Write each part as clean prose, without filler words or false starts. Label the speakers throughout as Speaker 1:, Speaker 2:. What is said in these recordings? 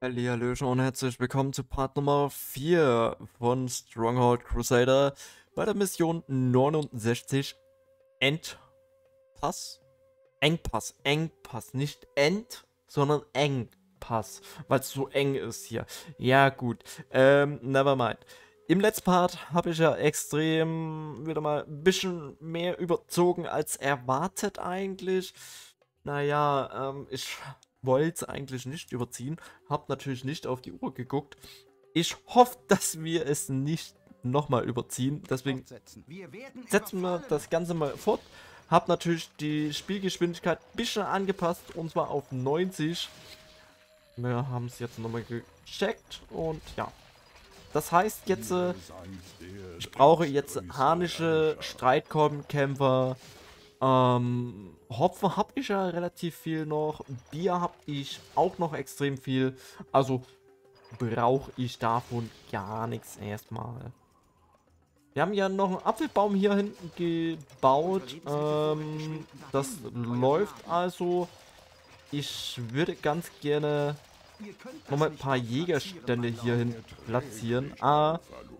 Speaker 1: Hallihallöchen und herzlich willkommen zu Part Nummer 4 von Stronghold Crusader bei der Mission 69 Endpass? Engpass, nicht End, sondern Engpass, weil es so eng ist hier. Ja gut, nevermind. Im letzten Part habe ich ja extrem wieder mal ein bisschen mehr überzogen als erwartet eigentlich. Naja, ich wollte es eigentlich nicht überziehen, habe natürlich nicht auf die Uhr geguckt. Ich hoffe, dass wir es nicht nochmal überziehen, deswegen setzen wir das Ganze mal fort. Hab natürlich die Spielgeschwindigkeit ein bisschen angepasst, und zwar auf 90. Wir haben es jetzt nochmal gecheckt und ja. Das heißt jetzt, ich brauche jetzt harnische Streitkolbenkämpfer. Hopfen habe ich ja relativ viel noch. Bier habe ich auch noch extrem viel. Also brauche ich davon gar nichts erstmal. Wir haben ja noch einen Apfelbaum hier hinten gebaut. Das läuft also. Ich würde ganz gerne nochmal ein paar Jägerstände hier hin platzieren. A,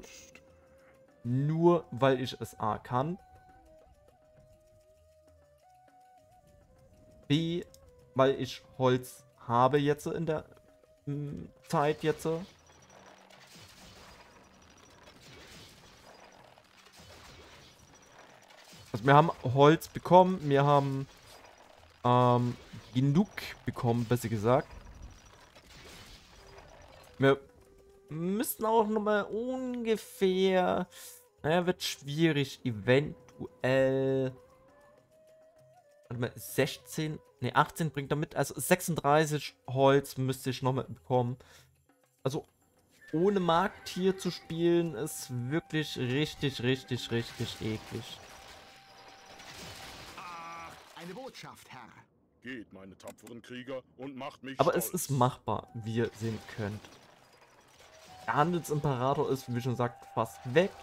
Speaker 1: nur weil ich es A kann. B, weil ich Holz habe jetzt in der Zeit jetzt. Also wir haben Holz bekommen, wir haben genug bekommen, besser gesagt. Wir müssten auch nochmal ungefähr, naja, wird schwierig, eventuell, warte mal, 16, ne, 18 bringt er mit, also 36 Holz müsste ich nochmal bekommen. Also ohne Markttier zu spielen ist wirklich richtig eklig.
Speaker 2: Eine Botschaft, Herr.
Speaker 3: Geht, meine tapferen Krieger, und macht mich
Speaker 1: Aber
Speaker 3: stolz.
Speaker 1: es ist machbar, wie ihr sehen könnt. Der Handelsimperator ist, wie schon gesagt, fast weg.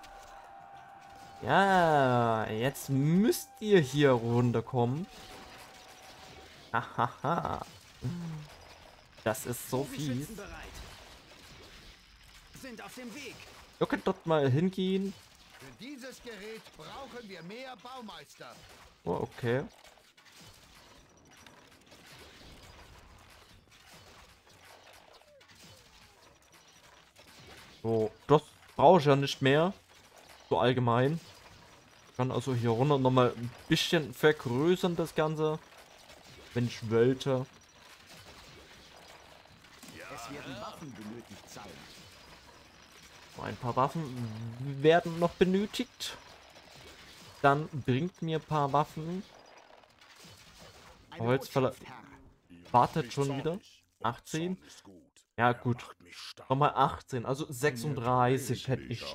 Speaker 1: Ja, jetzt müsst ihr hier runterkommen. Hahaha. Das ist so fies.
Speaker 2: Sind auf dem Weg.
Speaker 1: Ihr könnt dort mal hingehen.
Speaker 2: Für dieses Gerät brauchen wir mehr Baumeister.
Speaker 1: Oh, okay. So, das brauche ich ja nicht mehr. So allgemein. Ich kann also hier runter nochmal ein bisschen vergrößern, das Ganze. Wenn ich wollte.
Speaker 2: Es werden Waffen benötigt sein.
Speaker 1: So, ein paar Waffen werden noch benötigt. Dann bringt mir ein paar Waffen.
Speaker 2: Eine
Speaker 1: Holzfäller
Speaker 2: Botschaft, Herr.
Speaker 1: wartet schon wieder. 18. Ja, gut. Nochmal 18, also 36 hätte ich.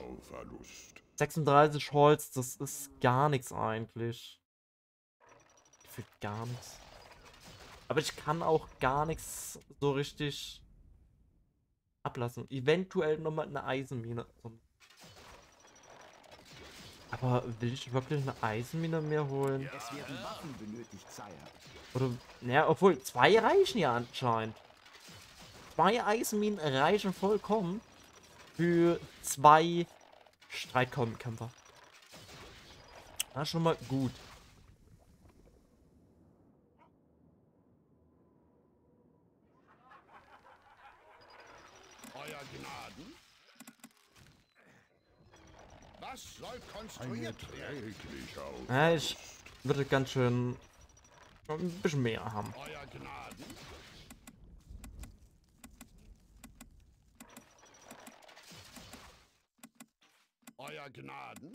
Speaker 1: 36 Holz, das ist gar nichts eigentlich. Für gar nichts. Aber ich kann auch gar nichts so richtig ablassen. Eventuell nochmal eine Eisenmine. Aber will ich wirklich eine Eisenmine mehr holen?
Speaker 2: Es werden Waffen benötigt, Sire.
Speaker 1: Oder, naja, obwohl, 2 reichen ja anscheinend. 2 Eisenminen reichen vollkommen für 2 Streitkolbenkämpfer. Das ist schon mal gut.
Speaker 2: Euer Gnaden? Was soll konstruiert werden?
Speaker 1: Ja, ich würde ganz schön ein bisschen mehr haben.
Speaker 2: Euer Gnaden? Euer Gnaden?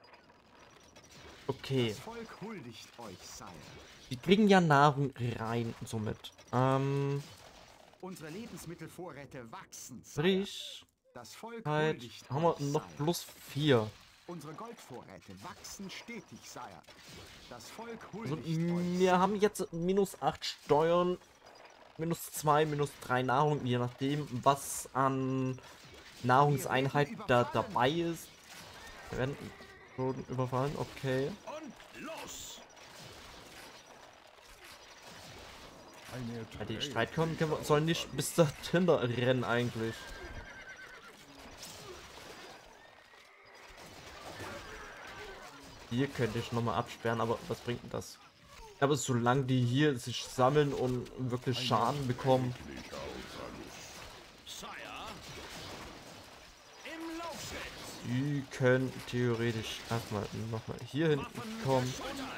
Speaker 1: Okay.
Speaker 2: Das Volk huldigt euch, Sire.
Speaker 1: Die kriegen ja Nahrung rein, somit.
Speaker 2: Unsere Lebensmittelvorräte wachsen, Sire.
Speaker 1: Sprich,
Speaker 2: Das Volk
Speaker 1: halt,
Speaker 2: huldigt
Speaker 1: haben wir
Speaker 2: euch,
Speaker 1: noch
Speaker 2: Sire.
Speaker 1: plus 4.
Speaker 2: Unsere Goldvorräte wachsen stetig, Sire. Das Volk
Speaker 1: Also,
Speaker 2: huldigt euch.
Speaker 1: wir haben jetzt minus 8 Steuern, minus 2, minus 3 Nahrung, je nachdem, was an Nahrungseinheit da dabei ist. Wir werden schon überfallen, okay.
Speaker 2: Und los!
Speaker 1: Ja, die Streitkämpfer sollen nicht bis dahin rennen eigentlich. Hier könnte ich nochmal absperren, aber was bringt denn das? Aber solange die hier sich sammeln und wirklich Schaden bekommen. Die können theoretisch erstmal nochmal hier hinten kommen.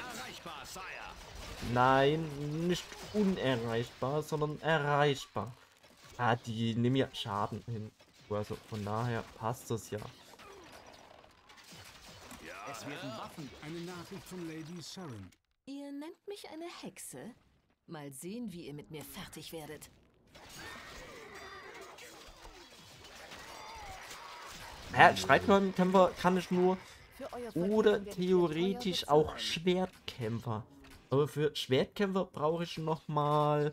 Speaker 1: Nein, nicht unerreichbar, sondern erreichbar. Ah, die nehmen ja Schaden hin. Also von daher passt das ja.
Speaker 2: Es werden Waffen.
Speaker 4: Eine Nachricht von Lady Saren.
Speaker 5: Ihr nennt mich eine Hexe? Mal sehen, wie ihr mit mir fertig werdet.
Speaker 1: Ja, Streitkämpfer kann ich nur.
Speaker 5: Für euer
Speaker 1: Oder
Speaker 5: Vergnügen werde ich
Speaker 1: theoretisch
Speaker 5: mit Feuer
Speaker 1: auch Schwertkämpfer. Aber für Schwertkämpfer brauche ich noch mal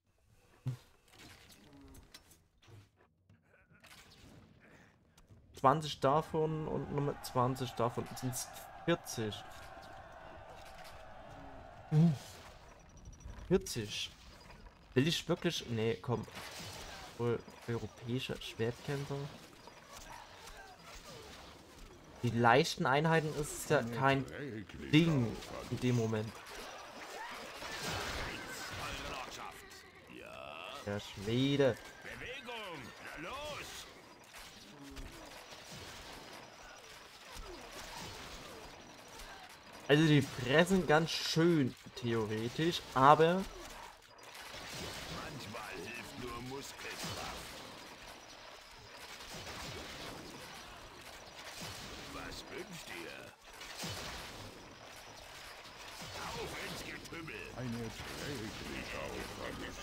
Speaker 1: 20 davon und nochmal 20 davon. Sind es 40. 40. Will ich wirklich. Nee, komm. Wohl europäische Schwertkämpfer. Die leichten Einheiten ist ja kein Ding in dem Moment. Der Schwede. Also die fressen ganz schön theoretisch, aber
Speaker 3: Manchmal hilft nur Muskelkraft. Was wünscht ihr? Auf ins Getümmel!
Speaker 6: Eine erträgliche Aufwand.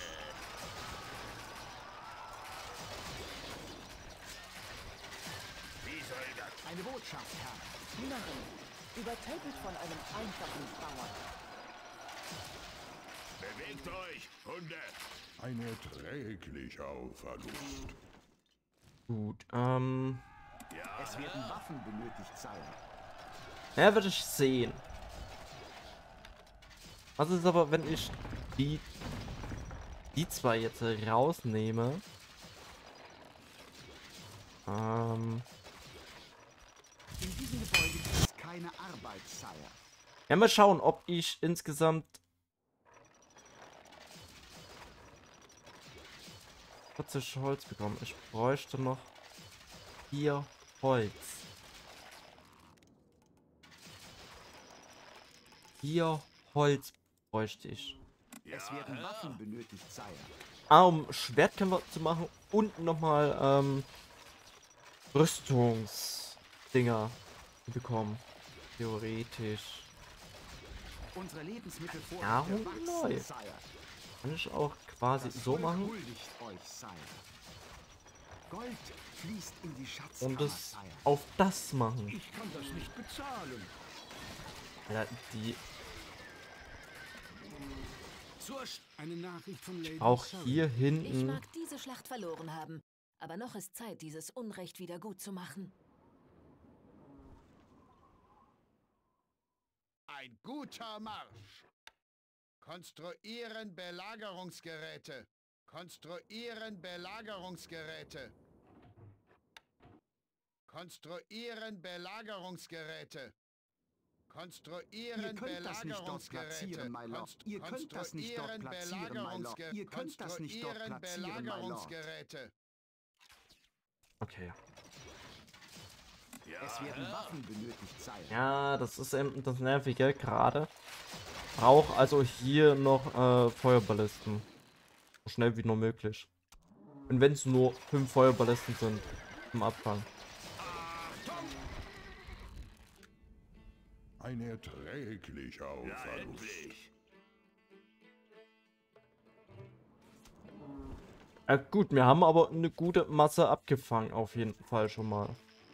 Speaker 3: Wie soll das?
Speaker 2: Eine Botschaft, Herr.
Speaker 5: Dienerin, übertölpelt von einem einfachen Bauern.
Speaker 3: Bewegt euch, Hunde!
Speaker 6: Ein erträglicher Verlust.
Speaker 1: gut.
Speaker 2: Es werden Waffen benötigt, Sire.
Speaker 1: Ja, würde ich sehen. Was ist aber, wenn ich die zwei jetzt rausnehme?
Speaker 2: In diesem Gebäude gibt es keine Arbeit, Sire.
Speaker 1: Ja, mal schauen, ob ich insgesamt 40 Holz bekomme. Ich bräuchte noch 4 Holz. 4 Holz bräuchte ich.
Speaker 2: Es werden Waffen benötigt, Sire.
Speaker 1: Um Schwertkämpfer zu machen und nochmal Rüstungsdinger zu bekommen. Theoretisch.
Speaker 2: Unsere Lebensmittelvorräte
Speaker 1: Nahrung
Speaker 2: wachsen,
Speaker 1: neu.
Speaker 2: Sire.
Speaker 1: Kann ich auch quasi
Speaker 2: Das
Speaker 1: so
Speaker 2: Volk
Speaker 1: machen
Speaker 2: huldigt euch, Sire. Gold fließt in die Schatzkammer,
Speaker 1: und es
Speaker 2: Sire.
Speaker 1: auf das machen.
Speaker 4: Ich kann das nicht bezahlen.
Speaker 1: Ja, die
Speaker 4: Eine Nachricht von Lady
Speaker 1: auch
Speaker 4: Saren.
Speaker 1: hier
Speaker 5: Ich
Speaker 1: hinten.
Speaker 5: mag diese Schlacht verloren haben, aber noch ist Zeit, dieses Unrecht wieder gut zu machen.
Speaker 7: Ein guter Marsch. Konstruieren Belagerungsgeräte. Konstruieren Belagerungsgeräte. Konstruieren Belagerungsgeräte. Konstruieren
Speaker 2: Ihr könnt das nicht dort platzieren, my lord. Ihr könnt das nicht dort platzieren, my lord. Ihr könnt das nicht dort platzieren, my lord.
Speaker 7: Belagerungsgeräte.
Speaker 1: Okay.
Speaker 2: Es werden Waffen benötigt, Sire.
Speaker 1: Ja, das ist eben das Nervige gerade. Brauch also hier noch Feuerballisten. So schnell wie nur möglich. Und wenn es nur 5 Feuerballisten sind zum Abfang.
Speaker 6: Ein erträglicher
Speaker 3: Ja,
Speaker 6: Verlust.
Speaker 3: endlich!
Speaker 1: Gut, wir haben aber eine gute Masse abgefangen, auf jeden Fall schon mal.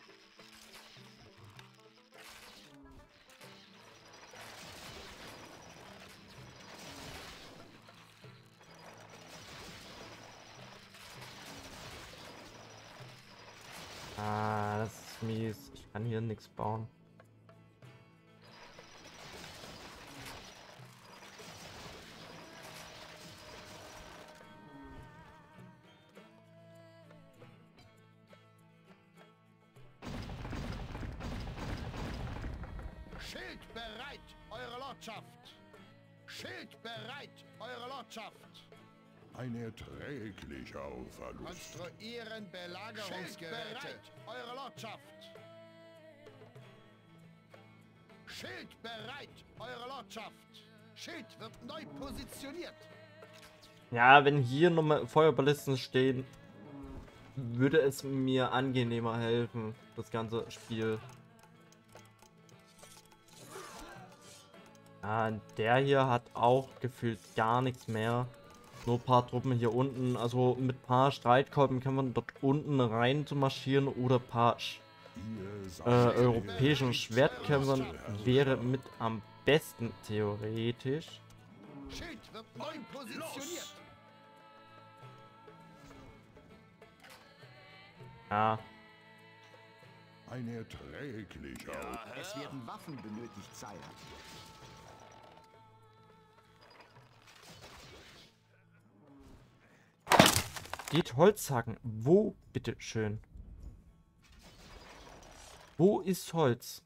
Speaker 1: Ah, das ist mies. Ich kann hier nichts bauen.
Speaker 7: Schild bereit, Eure Lordschaft! Schild bereit, Eure Lordschaft!
Speaker 6: Ein erträglicher Verlust.
Speaker 7: Konstruieren Belagerungsgeräte. Bereit, Eure Lordschaft! Schild bereit, Eure Lordschaft! Schild wird neu positioniert.
Speaker 1: Ja, wenn hier nochmal Feuerballisten stehen, würde es mir angenehmer helfen, das ganze Spiel. Ja, der hier hat auch gefühlt gar nichts mehr. Nur ein paar Truppen hier unten. Also mit ein paar Streitkolben kann man dort unten rein zu marschieren oder ein paar europäischen Schwertkämpfern wäre mit am besten theoretisch.
Speaker 7: Schild wird neu positioniert.
Speaker 1: Ja,
Speaker 6: Ein erträglicher.
Speaker 2: Es werden Waffen benötigt, Sire.
Speaker 1: geht Holzhacken. Wo, bitteschön? Wo ist Holz?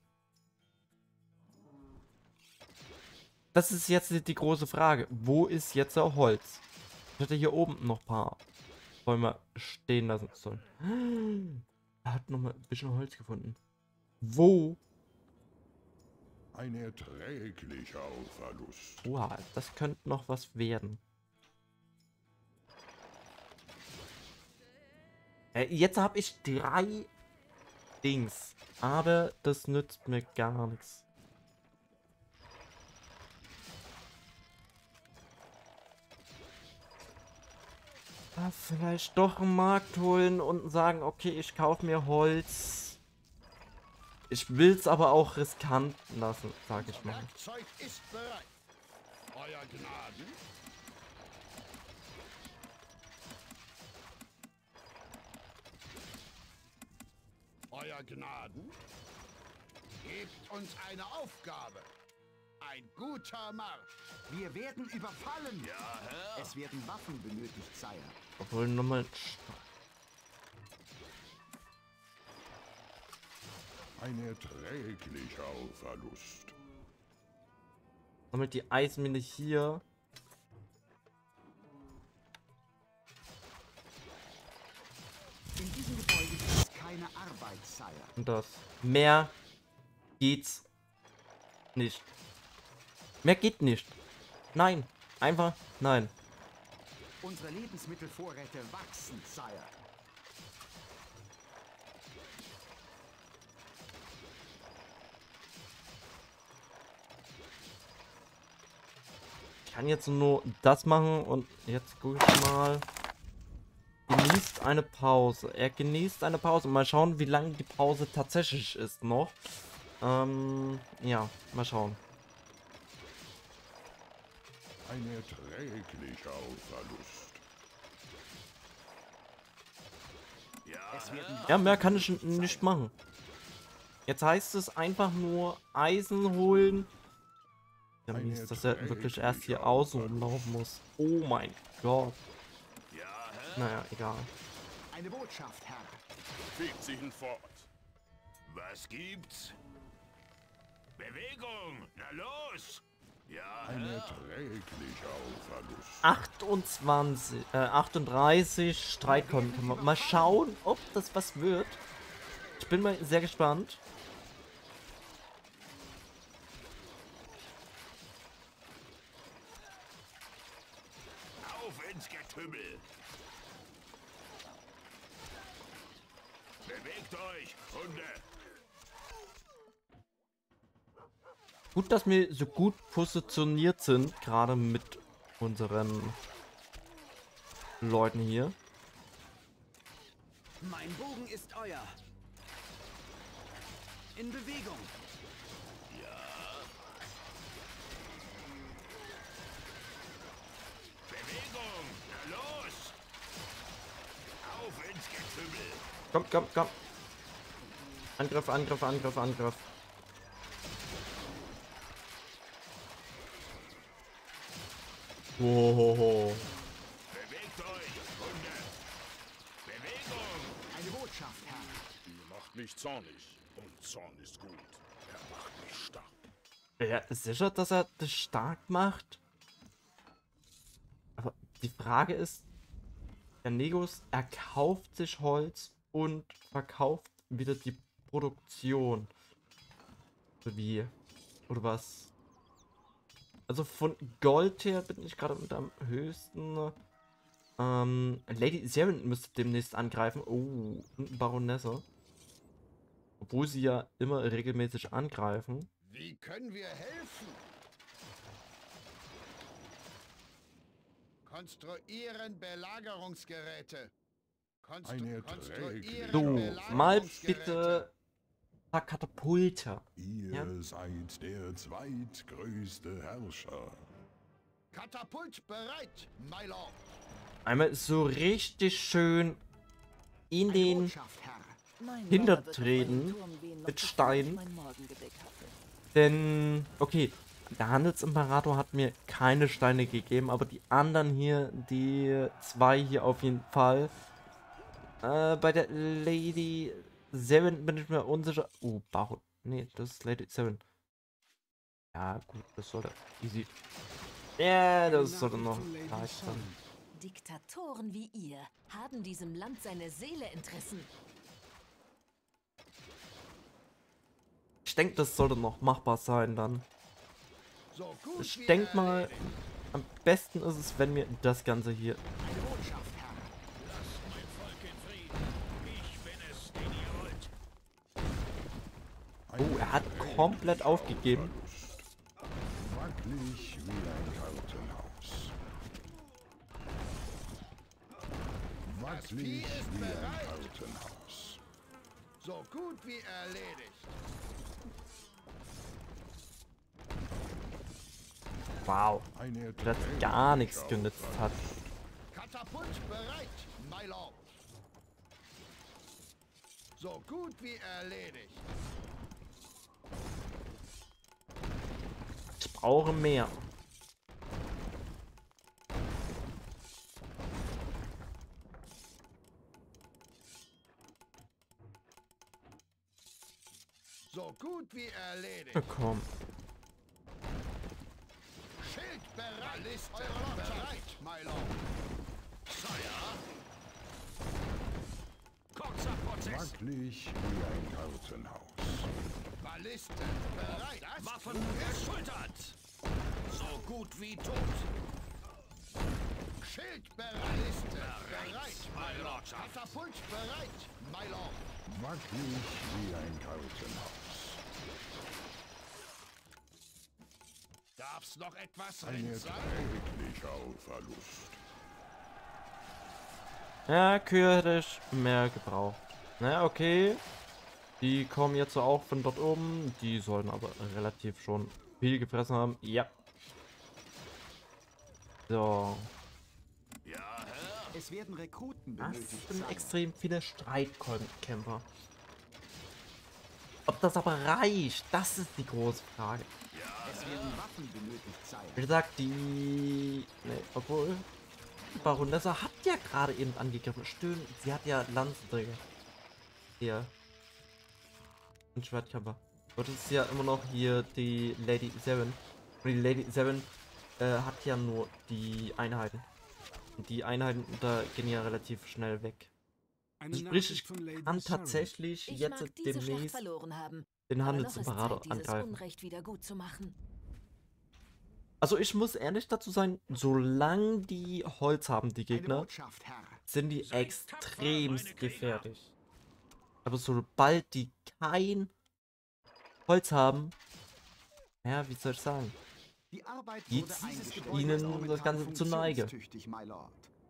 Speaker 1: Das ist jetzt die große Frage. Wo ist jetzt auch Holz? Ich hätte hier oben noch ein paar Bäume stehen lassen sollen. Er hat noch mal ein bisschen Holz gefunden. Wo?
Speaker 6: Ein erträglicher Verlust.
Speaker 1: Oha, das könnte noch was werden. Jetzt habe ich 3 Dings. Aber das nützt mir gar nichts. Ah, vielleicht doch einen Markt holen und sagen, okay, ich kaufe mir Holz. Ich will es aber auch riskant lassen, sag ich mal.
Speaker 7: Werkzeug ist bereit. Euer Gnaden. Euer Gnaden. Gebt uns eine Aufgabe. Ein guter Marsch.
Speaker 2: Wir werden überfallen. Ja, Herr. Es werden Waffen benötigt, Sire.
Speaker 1: Obwohl nochmal.
Speaker 6: Ein erträglicher Verlust.
Speaker 1: Nochmal die Eismine hier.
Speaker 2: In diesem Gebäude gibt es keine Arbeit, Sire.
Speaker 1: Und das. Mehr geht's nicht. Mehr geht nicht. Nein. Einfach nein.
Speaker 2: Unsere Lebensmittelvorräte wachsen, Sire.
Speaker 1: Ich kann jetzt nur das machen und jetzt gucke ich mal. Genießt eine Pause. Er genießt eine Pause. Mal schauen, wie lange die Pause tatsächlich ist noch. Ja, mal schauen.
Speaker 6: Ein erträglicher Verlust.
Speaker 2: Es werden
Speaker 1: Ja, mehr kann ich nicht machen. Jetzt heißt es einfach nur Eisen holen. Ja, mies, dass er wirklich erst hier außen rumlaufen muss. Oh mein Gott. Naja, egal.
Speaker 2: eine Botschaft, Herr.
Speaker 3: Fegt sich fort. Was gibt's? Bewegung! Na los! Ja,
Speaker 6: Ein
Speaker 3: Herr.
Speaker 6: erträglicher Verlust.
Speaker 1: 38 Streitkolben. Mal schauen, ob das was wird. Ich bin mal sehr gespannt.
Speaker 3: Auf ins Getümmel! Bewegt euch, Hunde!
Speaker 1: Gut, dass wir so gut positioniert sind, gerade mit unseren Leuten hier.
Speaker 2: Mein Bogen ist euer. In Bewegung.
Speaker 3: Bewegung! Na los! Auf ins Getümmel!
Speaker 1: Komm, komm, komm. Angriff, Angriff, Angriff, Angriff. Wow.
Speaker 3: Bewegt euch, Hunde! Bewegung!
Speaker 2: Eine Botschaft, Herr.
Speaker 3: Ihr macht mich zornig. Und Zorn ist gut. Er macht mich stark.
Speaker 1: Ja, sicher, dass er das stark macht? Aber die Frage ist, der Negus, er kauft sich Holz und verkauft wieder die Produktion. Wie? Oder was? Also von Gold her bin ich gerade unter am höchsten. Lady Saren müsste demnächst angreifen. Oh, und Baronesse. Obwohl sie ja immer regelmäßig angreifen.
Speaker 7: Wie können wir helfen? Konstruieren Belagerungsgeräte.
Speaker 6: Eine
Speaker 7: Konstruieren
Speaker 1: So, mal
Speaker 7: Belagerungsgeräte.
Speaker 1: bitte ein paar Katapulte.
Speaker 6: Ihr
Speaker 1: Ja.
Speaker 6: seid der zweitgrößte Herrscher.
Speaker 7: Katapult bereit, my lord.
Speaker 1: Einmal so richtig schön in
Speaker 2: Eine
Speaker 1: den
Speaker 2: Botschaft, Herr.
Speaker 5: Mein
Speaker 1: Hintertreten
Speaker 5: Mauer wird auf einen Turm wehen, noch
Speaker 1: mit
Speaker 5: bevor
Speaker 1: Stein.
Speaker 5: ich mein Morgengebäck hatte.
Speaker 1: Denn, okay, der Handelsimperator hat mir keine Steine gegeben, aber die anderen hier, die zwei hier auf jeden Fall. Bei der Lady Saren bin ich mir unsicher. Oh, Baron. Nee, das ist Lady Saren. Ja, gut, das sollte easy. Ja,
Speaker 4: Eine
Speaker 1: das sollte
Speaker 4: Nachricht
Speaker 1: noch
Speaker 4: von Lady
Speaker 1: leicht sein.
Speaker 4: Saren.
Speaker 5: Diktatoren wie ihr haben diesem Land seine Seele entrissen.
Speaker 1: Ich denke, das sollte noch machbar sein dann.
Speaker 7: So gut
Speaker 1: Ich
Speaker 7: wie
Speaker 1: denke mal,
Speaker 7: erledigt.
Speaker 1: am besten ist es, wenn wir das Ganze hier.
Speaker 2: Eine Botschaft, Herr.
Speaker 3: Lasst mein Volk in Frieden. Ich bin es, den ihr wollt.
Speaker 1: Oh, er hat komplett aufgegeben.
Speaker 6: Wackelig wie ein Kartenhaus. Wackelig
Speaker 7: Vieh ist
Speaker 6: wie ein
Speaker 7: bereit.
Speaker 6: Kartenhaus.
Speaker 7: So gut wie erledigt.
Speaker 1: Wow,
Speaker 6: Eine
Speaker 1: das gar nichts genützt hat.
Speaker 7: Katapult bereit, my lord. So gut wie erledigt.
Speaker 1: Ich brauche mehr.
Speaker 7: So gut wie erledigt.
Speaker 1: Na komm.
Speaker 7: Schild bereit. Balliste bereit, my lord.
Speaker 3: Sire. Kurzer Prozess.
Speaker 6: Wackelig wie ein Kartenhaus.
Speaker 7: Balliste bereit. Das
Speaker 3: Waffen geschultert. So gut wie tot.
Speaker 7: Schild bereit. Balliste bereit,
Speaker 3: Bereit,
Speaker 7: my
Speaker 3: my
Speaker 7: lord.
Speaker 3: lordschaft.
Speaker 7: Katapult bereit, my lord.
Speaker 6: Wackelig wie ein Kartenhaus.
Speaker 7: Darf's noch etwas
Speaker 6: Ein
Speaker 7: Rind sein?
Speaker 6: erträglicher Verlust.
Speaker 1: Ja, Kühe hätte ich mehr gebraucht. Na, okay. Die kommen jetzt auch von dort oben. Die sollen aber relativ schon viel gefressen haben. Ja. So.
Speaker 3: Ja, Herr.
Speaker 2: Es werden Rekruten
Speaker 1: Das
Speaker 2: benötigt.
Speaker 1: sind
Speaker 2: Sire.
Speaker 1: extrem viele Streitkämpfer. Ob das aber reicht, das ist die große Frage.
Speaker 2: Es werden Waffen benötigt, Sire.
Speaker 1: Wie gesagt, die... Ne, obwohl... Die Baronesse hat ja gerade eben angegriffen. Stimmt, sie hat ja Lanzenträger. Hier. Und Schwertkämpfer. Und das ist ja immer noch hier die Lady Saren. Und die Lady Saren hat ja nur die Einheiten. Und die Einheiten da gehen ja relativ schnell weg.
Speaker 4: Eine
Speaker 1: Sprich,
Speaker 4: Nachricht
Speaker 1: ich
Speaker 4: von Lady
Speaker 1: kann
Speaker 4: Saren.
Speaker 1: tatsächlich
Speaker 5: Ich
Speaker 1: jetzt
Speaker 5: mag diese Schlacht
Speaker 1: demnächst
Speaker 5: verloren haben.
Speaker 1: den
Speaker 5: Aber noch ist
Speaker 1: Handelsimperator
Speaker 5: Zeit, dieses
Speaker 1: angreifen.
Speaker 5: Unrecht wieder gut zu machen.
Speaker 1: Also ich muss ehrlich dazu sein, solange die Holz haben, die
Speaker 2: Eine
Speaker 1: Gegner,
Speaker 2: Botschaft, Herr.
Speaker 1: sind die
Speaker 3: Seid
Speaker 1: extremst
Speaker 3: tapfer, meine Krieger.
Speaker 1: gefährlich. Aber sobald die kein Holz haben, ja, wie soll ich sagen,
Speaker 2: Die Arbeit
Speaker 1: Geht's
Speaker 2: wurde eingestellt.
Speaker 1: Ihnen
Speaker 2: Ist
Speaker 1: das
Speaker 2: momentan
Speaker 1: Ganze zu Neige?
Speaker 2: funktionstüchtig, my lord.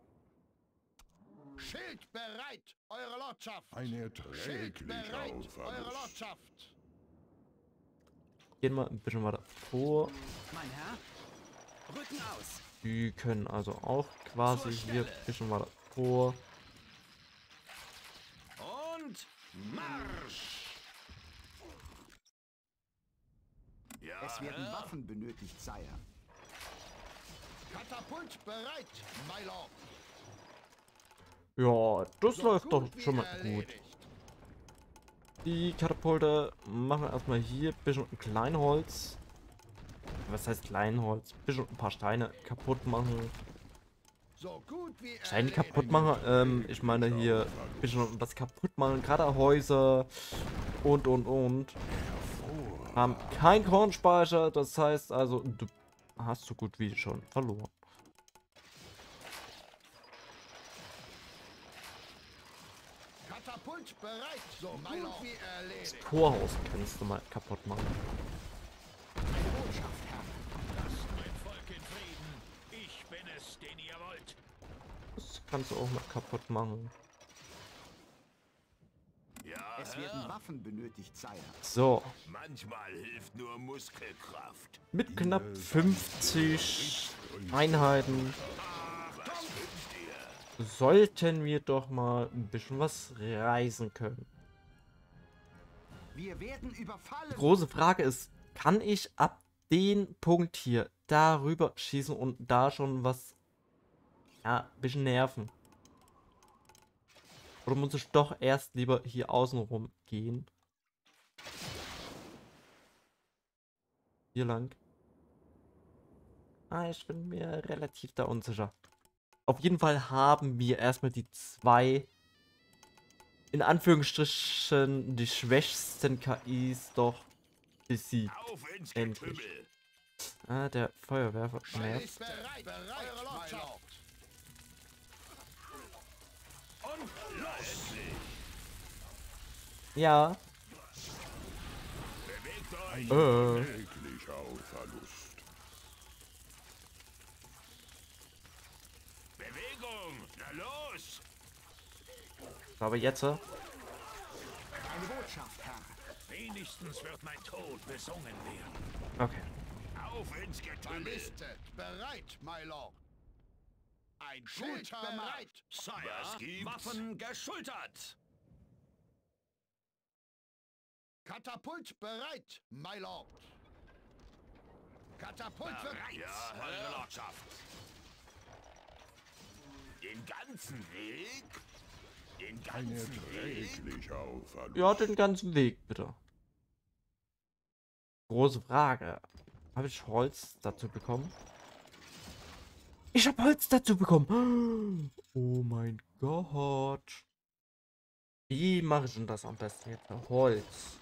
Speaker 7: Schild bereit, eure Lordschaft.
Speaker 6: Ein
Speaker 7: Schild
Speaker 6: erträglicher
Speaker 7: bereit, eure
Speaker 6: Verlust.
Speaker 7: Lordschaft.
Speaker 1: gehen wir ein bisschen weiter vor.
Speaker 8: Mein Herr, Rücken aus.
Speaker 1: Die können also auch quasi
Speaker 3: Zur
Speaker 1: hier
Speaker 3: Stelle.
Speaker 1: ein bisschen weiter vor.
Speaker 3: Und Marsch. Ja,
Speaker 2: Es werden
Speaker 3: Herr.
Speaker 2: Waffen benötigt, Sire.
Speaker 7: Katapult bereit, my lord.
Speaker 1: Ja, das
Speaker 7: So
Speaker 1: läuft doch
Speaker 7: wie
Speaker 1: schon mal gut.
Speaker 7: erledigt.
Speaker 1: Die Katapulte machen wir erstmal hier ein bisschen Kleinholz. was heißt Kleinholz? Bisschen ein paar Steine kaputt machen.
Speaker 7: So gut wie
Speaker 1: Steine
Speaker 7: erledigt.
Speaker 1: kaputt machen, ich meine hier ein bisschen was kaputt machen, gerade Häuser und. Haben kein Kornspeicher, das heißt also, du hast so gut wie schon verloren.
Speaker 7: Katapult bereit. So gut wie erledigt.
Speaker 1: Torhaus kannst du mal kaputt machen.
Speaker 3: Lasst mein Volk in Frieden. Ich bin es, den ihr wollt.
Speaker 1: Das kannst du auch mal kaputt machen.
Speaker 6: Ja,
Speaker 2: Es werden Waffen benötigt, Sire.
Speaker 1: So,
Speaker 6: manchmal hilft nur Muskelkraft.
Speaker 1: mit knapp 50 Einheiten sollten wir doch mal ein bisschen was reisen können.
Speaker 2: Wir werden überfallen.
Speaker 1: Die große Frage ist, kann ich ab den Punkt hier darüber schießen und da schon was, ja, ein bisschen nerven? Oder muss ich doch erst lieber hier außen rum gehen? Hier lang. Ich bin mir relativ da unsicher. Auf jeden Fall haben wir erstmal die zwei, in Anführungsstrichen, die schwächsten KIs doch besiegt.
Speaker 6: Auf ins
Speaker 1: Endlich.
Speaker 6: Getümmel.
Speaker 1: Der Feuerwerfer nervt.
Speaker 7: Ist bereit. Eure Lordschaft.
Speaker 6: Und los!
Speaker 1: Ja.
Speaker 6: Bewegt euch.
Speaker 7: Täglicher Verlust.
Speaker 6: Bewegung. Na los!
Speaker 1: Aber jetzt.
Speaker 2: Eine Botschaft, Herr.
Speaker 3: Wenigstens wird mein Tod besungen werden.
Speaker 1: Okay.
Speaker 6: Auf ins Getümmel.
Speaker 7: Ballistet. Bereit, my lord. Ein Schild bereit.
Speaker 6: Was
Speaker 8: Sire,
Speaker 6: gibt's?
Speaker 8: Waffen geschultert.
Speaker 7: Katapult bereit, my lord. Katapult bereit.
Speaker 6: Ja,
Speaker 8: Eure Lordschaft.
Speaker 6: Den ganzen Weg? Den ganzen Weg?
Speaker 7: Täglicher Verlust.
Speaker 1: Ja, den ganzen Weg, bitte. Große Frage. Habe ich Holz dazu bekommen? Ich habe Holz dazu bekommen. Oh mein Gott. Wie mache ich denn das am besten jetzt? Holz.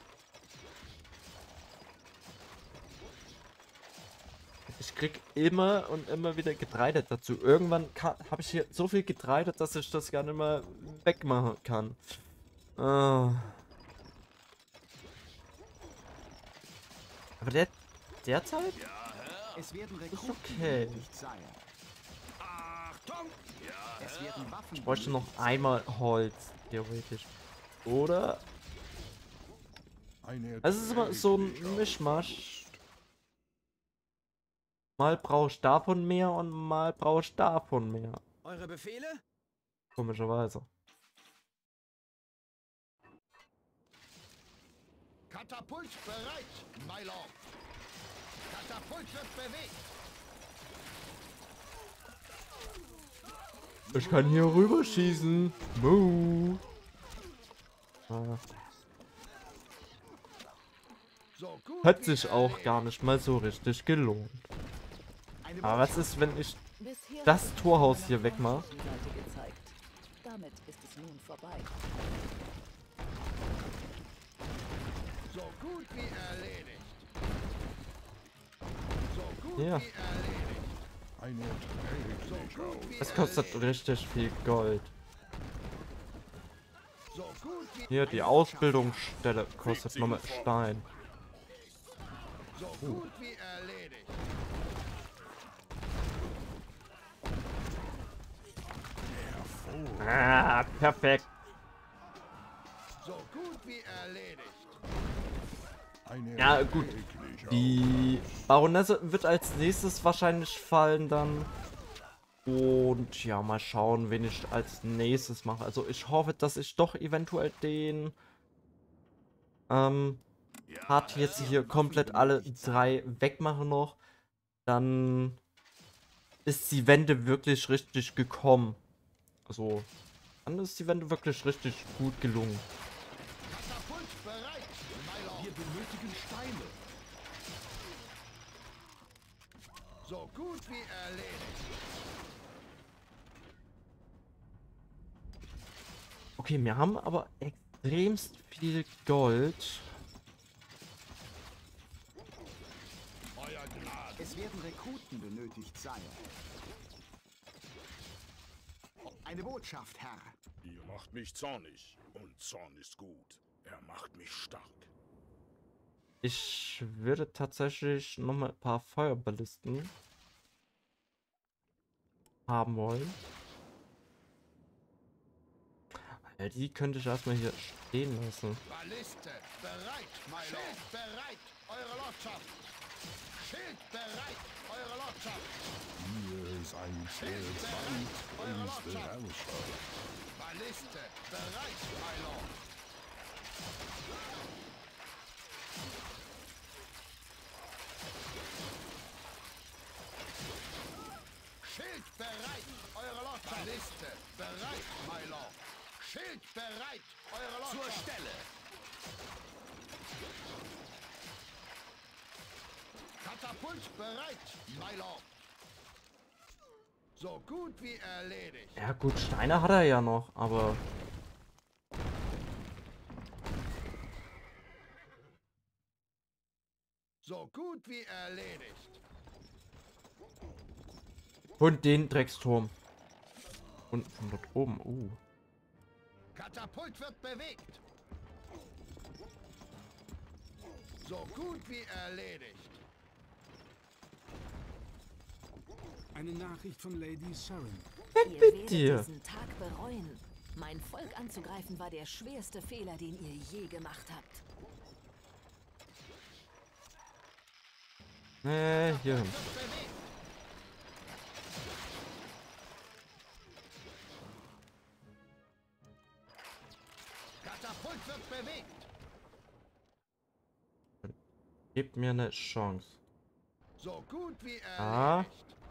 Speaker 1: Ich krieg immer und immer wieder Getreide dazu. Irgendwann habe ich hier so viel Getreide, dass ich das gar nicht mehr wegmachen kann. Aber derzeit
Speaker 2: Es werden
Speaker 1: ist
Speaker 2: Rekruten
Speaker 1: okay.
Speaker 2: benötigt, Sire.
Speaker 8: Achtung!
Speaker 2: Es werden Waffen
Speaker 1: Ich bräuchte noch
Speaker 2: benötigt,
Speaker 1: einmal Holz, theoretisch. Oder? Es ist immer so ein Mischmasch. Mal brauche ich davon mehr und mal brauche ich davon mehr.
Speaker 8: Eure Befehle?
Speaker 1: Komischerweise.
Speaker 7: Katapult bereit, my lord. Katapult wird bewegt.
Speaker 1: Ich kann hier rüber schießen. Moo.
Speaker 7: So gut
Speaker 1: Hat
Speaker 7: wie
Speaker 1: sich auch
Speaker 7: erledigt.
Speaker 1: gar nicht mal so richtig gelohnt.
Speaker 2: Eine
Speaker 1: Aber was ist, wenn ich
Speaker 5: Bisher
Speaker 1: das
Speaker 5: wurde
Speaker 1: Torhaus
Speaker 5: eine
Speaker 1: hier wegmache?
Speaker 5: Seite gezeigt. Damit ist es nun vorbei.
Speaker 7: So gut wie erledigt. So gut
Speaker 1: Ja.
Speaker 7: wie erledigt. So gut wie
Speaker 1: Es kostet richtig viel Gold.
Speaker 7: So gut wie
Speaker 1: Hier, die Ausbildungsstelle kostet nochmal Stein.
Speaker 7: So gut wie erledigt.
Speaker 1: Perfekt.
Speaker 7: So gut wie erledigt.
Speaker 1: Ja, gut. Die Baronesse wird als nächstes wahrscheinlich fallen dann. Und ja, mal schauen, wen ich als nächstes mache. Also ich hoffe, dass ich doch eventuell den Part jetzt hier komplett alle drei wegmache noch. Dann ist die Wende wirklich richtig gekommen. Also, dann ist die Wende wirklich richtig gut gelungen.
Speaker 7: Katapult bereit, my lord.
Speaker 2: Wir benötigen Steine.
Speaker 7: So gut wie erledigt.
Speaker 1: Okay, wir haben aber extremst viel Gold.
Speaker 7: Euer Gnade.
Speaker 2: Es werden Rekruten benötigt, Sire. Eine Botschaft, Herr.
Speaker 3: Ihr macht mich zornig. Und Zorn ist gut. Er macht mich stark.
Speaker 1: Ich würde tatsächlich noch mal ein paar Feuerballisten haben wollen. Ja, die könnte ich erstmal hier stehen lassen.
Speaker 7: Balliste bereit, mein Schild bereit, eure Lordschaft. Schild bereit, eure Lordschaft.
Speaker 3: Hier ist ein
Speaker 7: Schild bereit, eure Lordschaft. Balliste bereit, mein Lord. Schild bereit, eure Lordschaft. Balliste bereit, mein Lord. Schild bereit, eure Lordschaft.
Speaker 8: Zur Stelle.
Speaker 7: Katapult bereit, my Lord. So gut wie erledigt.
Speaker 1: Ja gut, Steine hat er ja noch, aber...
Speaker 7: So gut wie erledigt.
Speaker 1: Und den Drecksturm. Und von dort oben,
Speaker 7: Katapult wird bewegt. So gut wie erledigt.
Speaker 4: Eine Nachricht von Lady Saren.
Speaker 5: Ihr werdet
Speaker 1: dir?
Speaker 5: diesen Tag bereuen. Mein Volk anzugreifen war der schwerste Fehler, den ihr je gemacht habt.
Speaker 1: Hier hin.
Speaker 7: Wird bewegt. Katapult wird bewegt.
Speaker 1: Gebt mir eine Chance.
Speaker 7: So gut wie erledigt.
Speaker 1: Ah.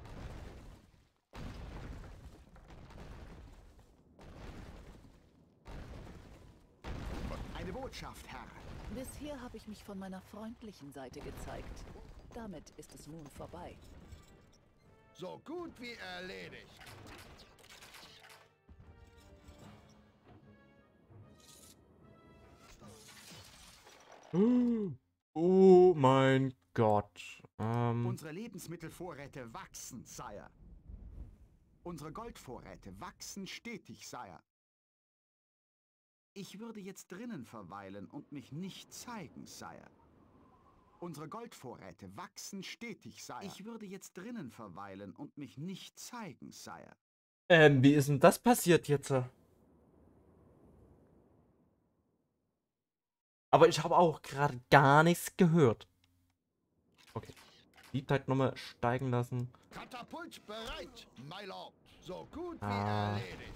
Speaker 2: Eine Botschaft, Herr.
Speaker 9: Bisher habe ich mich von meiner freundlichen Seite gezeigt. Damit ist es nun vorbei.
Speaker 7: So gut wie erledigt.
Speaker 1: Oh mein Gott.
Speaker 2: Unsere Lebensmittelvorräte wachsen, Sire. Unsere Goldvorräte wachsen stetig, Sire. Ich würde jetzt drinnen verweilen und mich nicht zeigen, Sire. Unsere Goldvorräte wachsen stetig, Sire. Ich würde jetzt drinnen verweilen und mich nicht zeigen, Sire.
Speaker 1: Wie ist denn das passiert jetzt? Aber ich habe auch gerade gar nichts gehört. Okay. Beliebtheit nochmal steigen lassen.
Speaker 7: Katapult bereit, my Lord. So gut wie
Speaker 1: Ah.
Speaker 7: erledigt.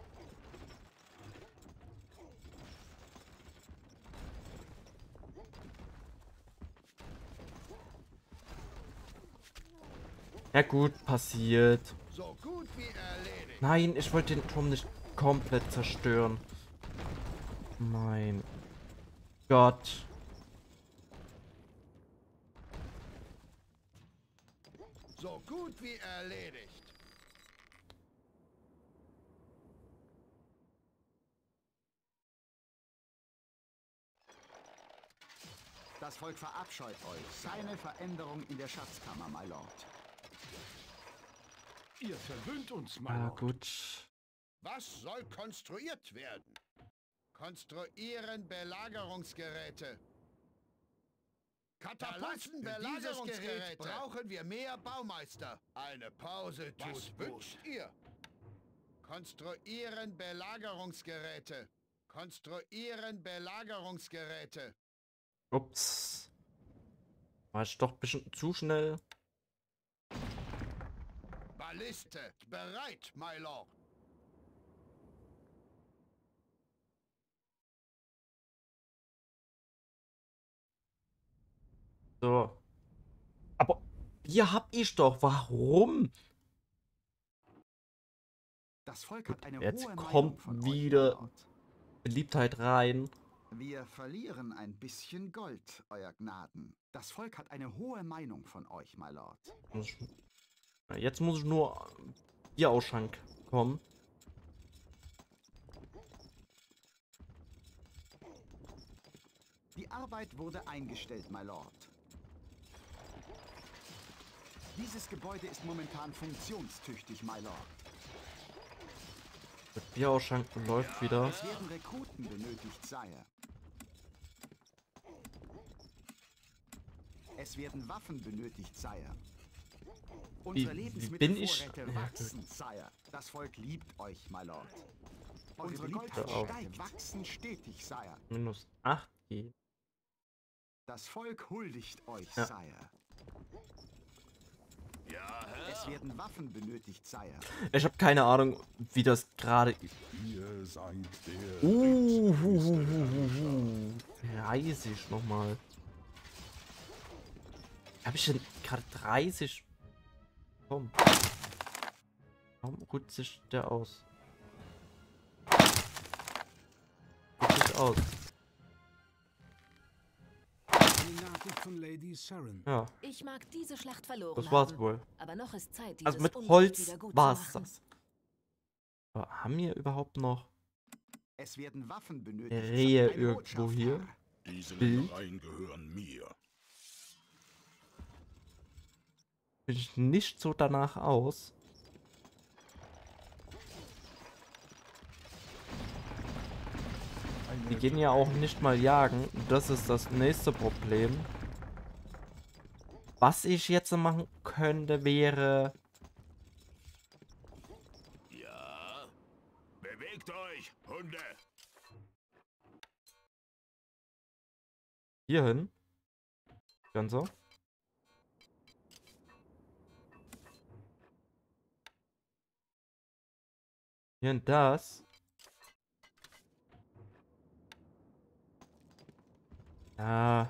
Speaker 1: Ja gut, passiert.
Speaker 7: So gut wie erledigt.
Speaker 1: Nein, ich wollte den Turm nicht komplett zerstören. Mein Gott.
Speaker 7: So gut wie erledigt.
Speaker 2: Das Volk verabscheut euch. Keine Veränderung in der Schatzkammer, my Lord.
Speaker 3: Ihr verwöhnt uns, mein
Speaker 1: Ah
Speaker 3: Lord.
Speaker 1: gut.
Speaker 7: Was soll konstruiert werden? Konstruieren Belagerungsgeräte. Katapulten, Belagerungsgeräte. Brauchen wir mehr Baumeister. Eine Pause
Speaker 3: Was
Speaker 7: tut wünscht ihr? Konstruieren Belagerungsgeräte. Konstruieren Belagerungsgeräte.
Speaker 1: Ups. War ich doch ein bisschen zu schnell.
Speaker 7: Balliste bereit, my Lord.
Speaker 1: So. Aber hier hab ich doch. Warum?
Speaker 2: Das Volk hat eine
Speaker 1: Jetzt
Speaker 2: hohe
Speaker 1: kommt
Speaker 2: Meinung von euch, my
Speaker 1: wieder
Speaker 2: Lord.
Speaker 1: Beliebtheit rein.
Speaker 2: Wir verlieren ein bisschen Gold, Euer Gnaden. Das Volk hat eine hohe Meinung von euch, my Lord.
Speaker 1: Jetzt muss ich nur Bierausschank kommen.
Speaker 2: Die Arbeit wurde eingestellt, my Lord. Dieses Gebäude ist momentan funktionstüchtig, my Lord.
Speaker 1: Der Bierausschank läuft wieder.
Speaker 2: Es werden Rekruten benötigt, Sire. Es werden Waffen benötigt, Sire. Unsere
Speaker 1: bin ich?
Speaker 2: Lebensmittelvorräte
Speaker 1: Ja,
Speaker 2: wachsen, Sire. Das Volk liebt euch, my Lord. Unsere
Speaker 1: Hör auf.
Speaker 2: Goldvorräte wachsen stetig, Sire.
Speaker 1: Minus 8 geht.
Speaker 2: Das Volk huldigt euch,
Speaker 1: Ja.
Speaker 2: Sire.
Speaker 6: Ja,
Speaker 2: Es werden Waffen benötigt, Sire.
Speaker 1: Ich habe keine Ahnung, wie das gerade...
Speaker 7: Ihr seid der
Speaker 1: 30 nochmal. Habe ich denn gerade 30? Komm. Warum ruht sich der aus? Ruht sich aus.
Speaker 4: Eine Nachricht von Lady Sharon.
Speaker 1: Ja,
Speaker 5: Ich mag diese Schlacht verloren
Speaker 1: das war's
Speaker 5: haben,
Speaker 1: wohl.
Speaker 5: aber noch ist Zeit, dieses
Speaker 1: Also mit
Speaker 5: Unrecht
Speaker 1: Holz
Speaker 5: wieder gut zu
Speaker 1: war's
Speaker 5: machen.
Speaker 1: das. Aber haben wir überhaupt noch
Speaker 2: Es werden Waffen benötigt.
Speaker 1: Rehe
Speaker 2: Ein
Speaker 1: irgendwo
Speaker 2: Botschafter.
Speaker 1: hier?
Speaker 6: diese
Speaker 1: Bild.
Speaker 6: Ländereien gehören mir.
Speaker 1: Bin ich nicht so danach aus. Die gehen ja auch nicht mal jagen. Das ist das nächste Problem. Was ich jetzt machen könnte, wäre...
Speaker 6: Ja. Bewegt euch, Hunde.
Speaker 1: Hier hin. Ganz so. Hier und das. Ja.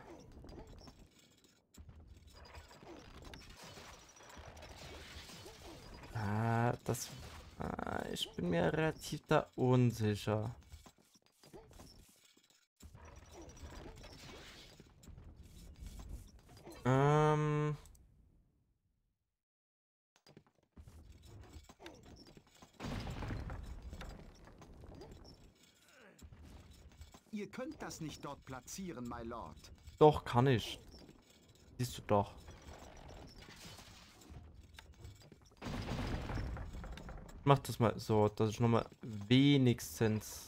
Speaker 1: Das... ich bin mir relativ da unsicher.
Speaker 2: Ihr könnt das nicht dort platzieren, my Lord.
Speaker 1: Doch, kann ich. Siehst du doch. Mach das mal so, dass ich nochmal wenigstens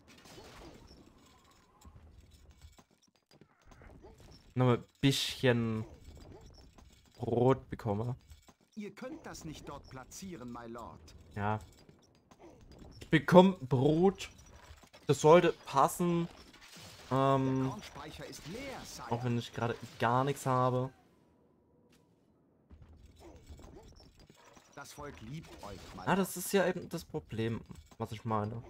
Speaker 1: nochmal ein bisschen Brot bekomme.
Speaker 2: Ihr könnt das nicht dort platzieren, my Lord.
Speaker 1: Ja. Ich bekomme Brot. Das sollte passen.
Speaker 2: Kornspeicher ist leer, Sire.
Speaker 1: Auch wenn ich gerade gar nichts habe.
Speaker 2: Das Volk liebt euch, my
Speaker 1: Ah,
Speaker 2: Lord.
Speaker 1: das ist ja eben das Problem, was ich meine.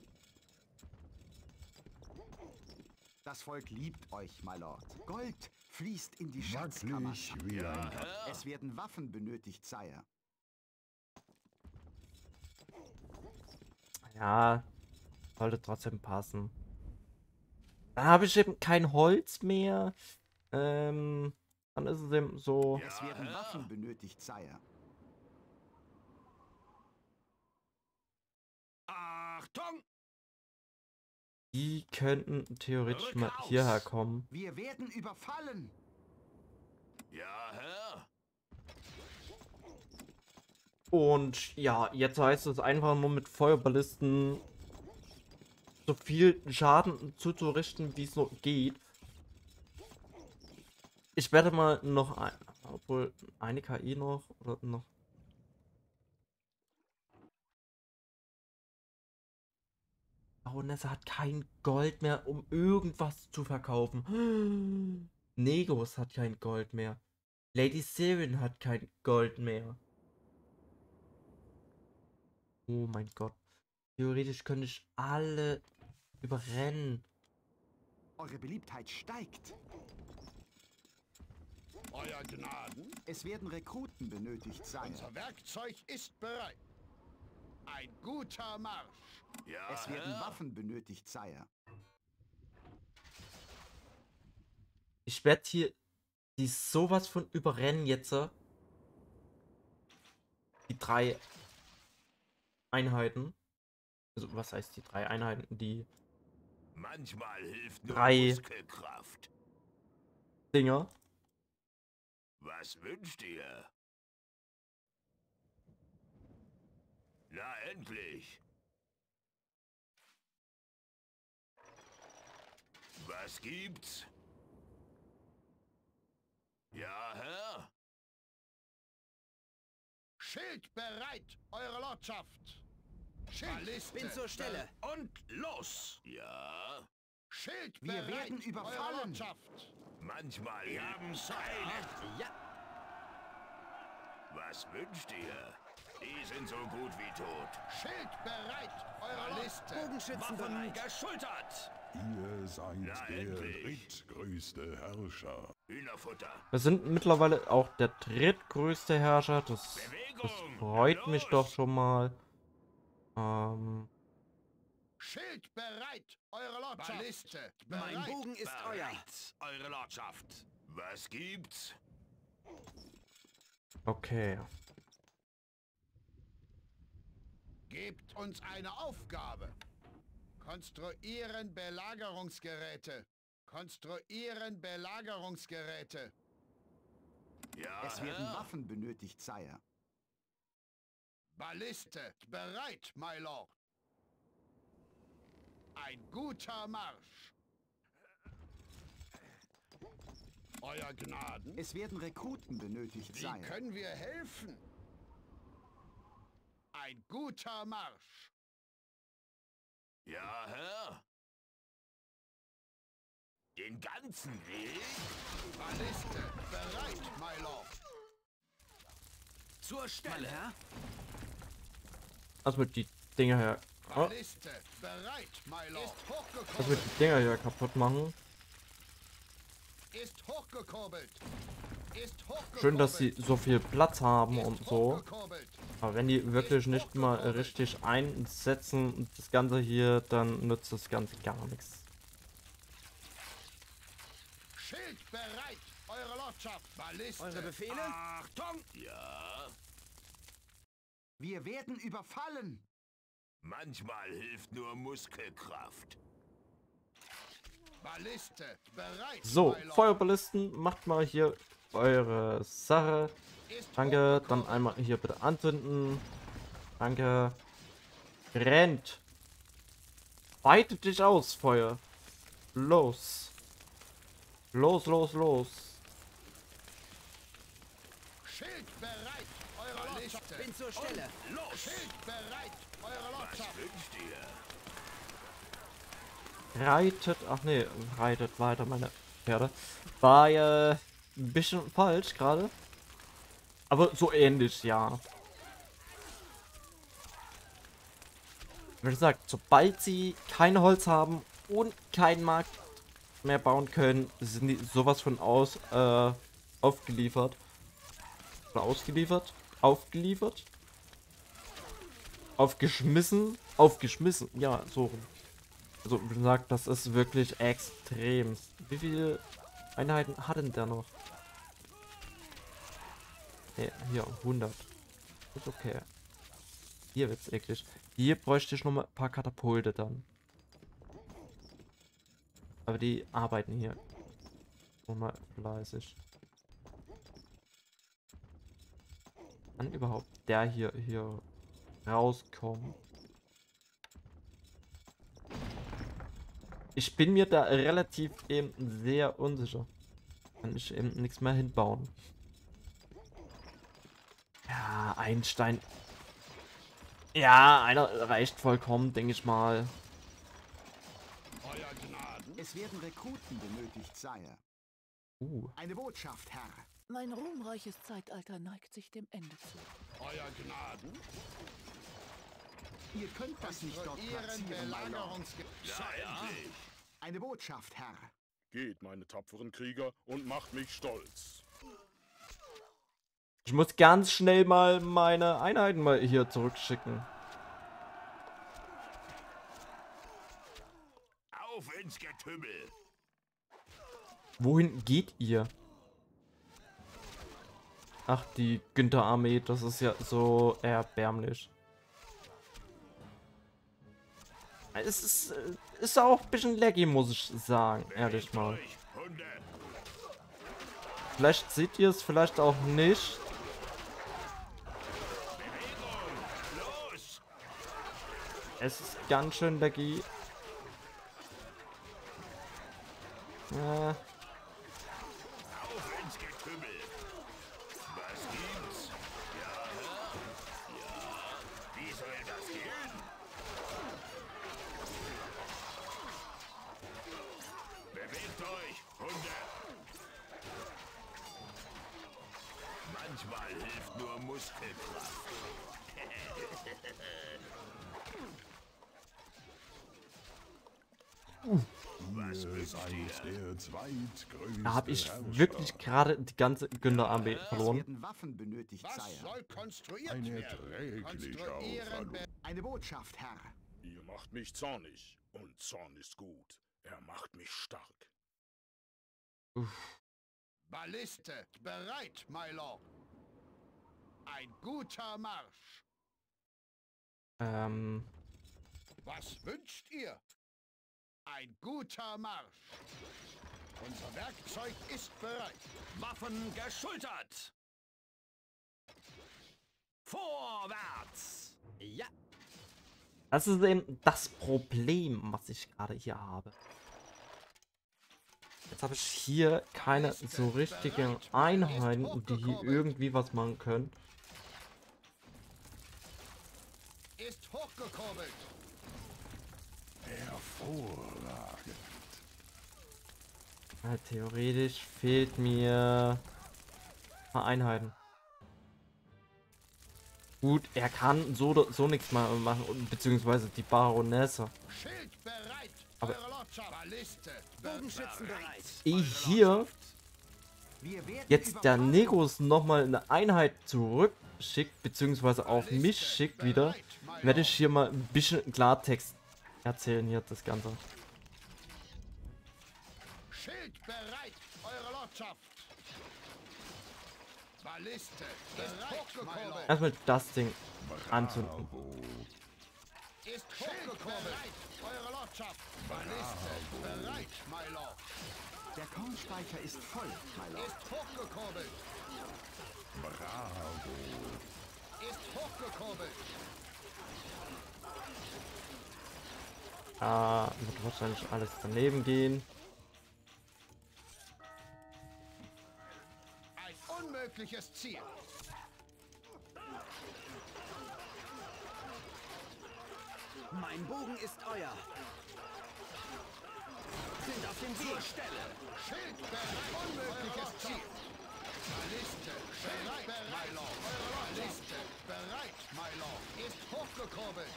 Speaker 2: Das Volk liebt euch, my Lord. Gold fließt in die Schatzkammer.
Speaker 7: wackelig wie ein
Speaker 2: Es werden Waffen benötigt, Sire.
Speaker 1: Ja, sollte trotzdem passen. Dann habe ich eben kein Holz mehr. Dann ist es eben so.
Speaker 2: Es werden Waffen benötigt, Sire.
Speaker 8: Achtung!
Speaker 1: Die könnten theoretisch mal hierher kommen.
Speaker 2: Wir werden überfallen.
Speaker 6: Ja, Herr.
Speaker 1: Und ja, jetzt heißt es einfach nur mit Feuerballisten so viel Schaden zuzurichten, wie es so geht. Ich werde mal noch obwohl eine KI noch oder noch. Baronesse hat kein Gold mehr, um irgendwas zu verkaufen. Negos hat kein Gold mehr. Lady Siren hat kein Gold mehr. Oh mein Gott. Theoretisch könnte ich alle überrennen.
Speaker 2: Eure Beliebtheit steigt.
Speaker 7: Euer Gnaden,
Speaker 2: Es werden Rekruten benötigt, Sire.
Speaker 7: unser Werkzeug ist bereit. Ein guter Marsch.
Speaker 6: Ja,
Speaker 2: Es werden
Speaker 6: Herr.
Speaker 2: Waffen benötigt, Sire.
Speaker 1: werde hier die sowas von überrennen jetzt. Die 3 Einheiten. Also, was heißt die 3 Einheiten? Die
Speaker 6: Manchmal hilft nur
Speaker 1: 3
Speaker 6: Muskelkraft.
Speaker 1: Dinger.
Speaker 6: Was wünscht ihr? Na endlich. Was gibt's? Ja, Herr?
Speaker 7: Schild bereit, Eure Lordschaft! Schild,
Speaker 8: Bin zur Stelle. Und los!
Speaker 6: Ja?
Speaker 7: Schild
Speaker 2: Wir
Speaker 7: bereit,
Speaker 2: werden
Speaker 7: Eure
Speaker 2: überfallen.
Speaker 7: Lordschaft!
Speaker 6: Manchmal
Speaker 8: Wir haben Zeit. Ja.
Speaker 6: Was wünscht ihr? Die sind so gut wie tot.
Speaker 7: Schild bereit, Eure Liste!
Speaker 8: Bogenschützen bereit. Geschultert.
Speaker 10: Ihr seid
Speaker 6: Na,
Speaker 10: der
Speaker 6: endlich.
Speaker 10: drittgrößte Herrscher.
Speaker 6: Hühnerfutter.
Speaker 1: Wir sind mittlerweile auch der drittgrößte Herrscher. Das freut mich doch schon mal.
Speaker 7: Schild bereit, Eure Lordschaft! Balliste bereit!
Speaker 8: Mein Bogen ist euer.
Speaker 6: Eure Lordschaft. Was gibt's?
Speaker 1: Okay.
Speaker 7: Gebt uns eine Aufgabe. Konstruieren Belagerungsgeräte. Konstruieren Belagerungsgeräte.
Speaker 6: Ja,
Speaker 2: Es werden
Speaker 6: Herr?
Speaker 2: Waffen benötigt, Sire.
Speaker 7: Balliste bereit, my lord. Ein guter Marsch. Euer Gnaden,
Speaker 2: Es werden Rekruten benötigt,
Speaker 7: wie
Speaker 2: Sire.
Speaker 7: können wir helfen? Ein guter Marsch.
Speaker 6: Ja, Herr? Den ganzen Weg?
Speaker 7: Balliste bereit, my lord.
Speaker 8: Zur Stelle. Herr.
Speaker 1: Also mit die Dinger hier. Oh,
Speaker 7: Balliste bereit, my lord. Ist
Speaker 1: also mit
Speaker 7: hochgekurbelt.
Speaker 1: die Dinger hier kaputt machen.
Speaker 7: Ist hochgekurbelt. Ist hochgekurbelt.
Speaker 1: Schön, dass sie so viel Platz haben
Speaker 7: Ist
Speaker 1: und so.
Speaker 7: hochgekurbelt.
Speaker 1: Aber wenn die wirklich nicht mal richtig einsetzen, das Ganze hier, dann nützt das Ganze gar nichts.
Speaker 7: Schild bereit, Eure Lordschaft. Balliste.
Speaker 8: Eure Befehle?
Speaker 6: Achtung! Ja?
Speaker 2: Wir werden überfallen.
Speaker 6: Manchmal hilft nur Muskelkraft.
Speaker 7: Balliste bereit.
Speaker 1: So,
Speaker 7: my lord.
Speaker 1: Feuerballisten, macht mal hier eure Sache.
Speaker 7: Ist
Speaker 1: Danke, dann
Speaker 7: hochgekurbelt.
Speaker 1: einmal hier bitte anzünden. Danke. Rennt. Weitet dich aus, Feuer. Los. Los, los, los.
Speaker 7: Schild bereit, Eure Lordschaft.
Speaker 8: Bin zur Stelle.
Speaker 6: Los!
Speaker 7: Schild bereit, Eure
Speaker 6: Was
Speaker 7: Lordschaft.
Speaker 6: wünscht ihr?
Speaker 1: Reitet, ach nee, reitet weiter, meine Pferde. War ja ein bisschen falsch gerade. Aber so ähnlich, ja. Wie gesagt, sobald sie kein Holz haben und keinen Markt mehr bauen können, sind die sowas von aufgeliefert. Oder ausgeliefert? Aufgeliefert? Aufgeschmissen? Aufgeschmissen, ja, so rum. Also, wie gesagt, das ist wirklich extrem. Wie viele Einheiten hat denn der noch? Ne, hier, 100. Ist okay. Hier wird's eklig. Hier bräuchte ich noch mal ein paar Katapulte dann. Aber die arbeiten hier. Nochmal fleißig. Kann überhaupt der hier rauskommen? Ich bin mir da relativ eben sehr unsicher. Kann ich eben nichts mehr hinbauen. Ja, Einstein. Ja, einer reicht vollkommen, denke ich mal.
Speaker 7: Euer Gnaden.
Speaker 2: Es werden Rekruten benötigt, Sire. Eine Botschaft, Herr.
Speaker 9: Mein ruhmreiches Zeitalter neigt sich dem Ende zu.
Speaker 7: Euer Gnaden.
Speaker 2: Ihr könnt das nicht dort
Speaker 7: Konstruieren
Speaker 2: platzieren, my lord.
Speaker 7: Belagerungsgeräte.
Speaker 6: Ja, endlich!
Speaker 2: Eine Botschaft, Herr.
Speaker 10: Geht, meine tapferen Krieger, und macht mich stolz.
Speaker 1: Ich muss ganz schnell mal meine Einheiten mal hier zurückschicken.
Speaker 6: Auf ins Getümmel!
Speaker 1: Wohin geht ihr? Ach, die Günther-Armee, das ist ja so erbärmlich. Es ist auch ein bisschen laggy, muss ich sagen, ehrlich mal. Vielleicht seht ihr es, vielleicht auch nicht. Es ist ganz schön laggy.
Speaker 6: Auf ins Getümmel. Was gibt's? Ja, wie soll das gehen? Bewegt euch, Hunde! Manchmal hilft nur Muskelkraft. Was müsst ihr?
Speaker 1: Da habe ich wirklich gerade die ganze Günther-Armee verloren.
Speaker 2: Es werden Waffen benötigt,
Speaker 7: Was
Speaker 2: Sire.
Speaker 7: soll konstruiert
Speaker 10: Ein
Speaker 7: werden?
Speaker 10: erträglicher
Speaker 7: Konstruieren
Speaker 10: Verlust.
Speaker 2: Eine Botschaft, Herr.
Speaker 10: Ihr macht mich zornig. Und Zorn ist gut. Er macht mich stark.
Speaker 7: Balliste bereit, my lord. Ein guter Marsch. Was wünscht ihr? Ein guter Marsch. Unser Werkzeug ist bereit.
Speaker 8: Waffen geschultert! Vorwärts! Ja,
Speaker 1: Das ist eben das Problem, was ich gerade hier habe. Jetzt habe ich hier keine so richtigen Einheiten, die hier irgendwie was machen können.
Speaker 7: Ist hochgekurbelt.
Speaker 10: Hervorragend.
Speaker 1: Ja, theoretisch fehlt mir ein paar Einheiten. Gut, er kann so nichts mal machen, beziehungsweise die Baronesse.
Speaker 7: Schild bereit.
Speaker 1: Aber-
Speaker 7: Eure Lordschaft. Balliste
Speaker 8: Bogenschützen bereit!
Speaker 1: Ehe hier
Speaker 2: Wir werden
Speaker 1: jetzt der
Speaker 2: überfallen.
Speaker 1: Negus nochmal eine Einheit zurückschickt, beziehungsweise auf mich schickt wieder, werde ich hier mal ein bisschen Klartext erzählen hier das Ganze.
Speaker 7: Schild bereit, eure Lordschaft. Balliste ist hochgekurbelt.
Speaker 1: Erstmal das Ding anzünden.
Speaker 7: Ist hochgekurbelt. Eure Lordschaft. Balliste bereit, my lord.
Speaker 2: Der Kornspeicher ist voll, my lord.
Speaker 7: Ist hochgekurbelt. Ist hochgekurbelt.
Speaker 1: Wird wahrscheinlich alles daneben gehen.
Speaker 7: Ein unmögliches Ziel.
Speaker 8: Mein Bogen ist euer! Sind auf dem Weg!
Speaker 7: Schild bereit. Unmögliches Ziel. Balliste bereit, my lord. Eure Balliste bereit, my lord. Ist hochgekurbelt.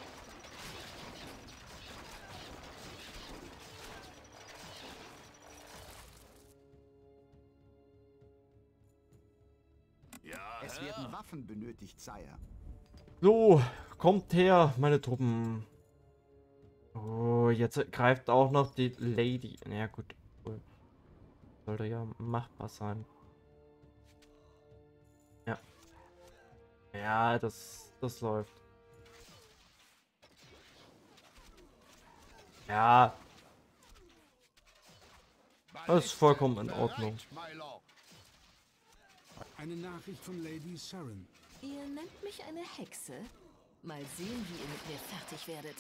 Speaker 6: Ja,
Speaker 2: Es werden Waffen benötigt, Sire.
Speaker 1: So, kommt her, meine Truppen. Oh, jetzt greift auch noch die Lady. Naja, gut. Cool. Sollte ja machbar sein. Ja. Ja, das läuft. Ja, das ist vollkommen in Ordnung.
Speaker 7: Bereit, my lord.
Speaker 4: Eine Nachricht von Lady Saren.
Speaker 5: Ihr nennt mich eine Hexe? Mal sehen, wie ihr mit mir fertig werdet.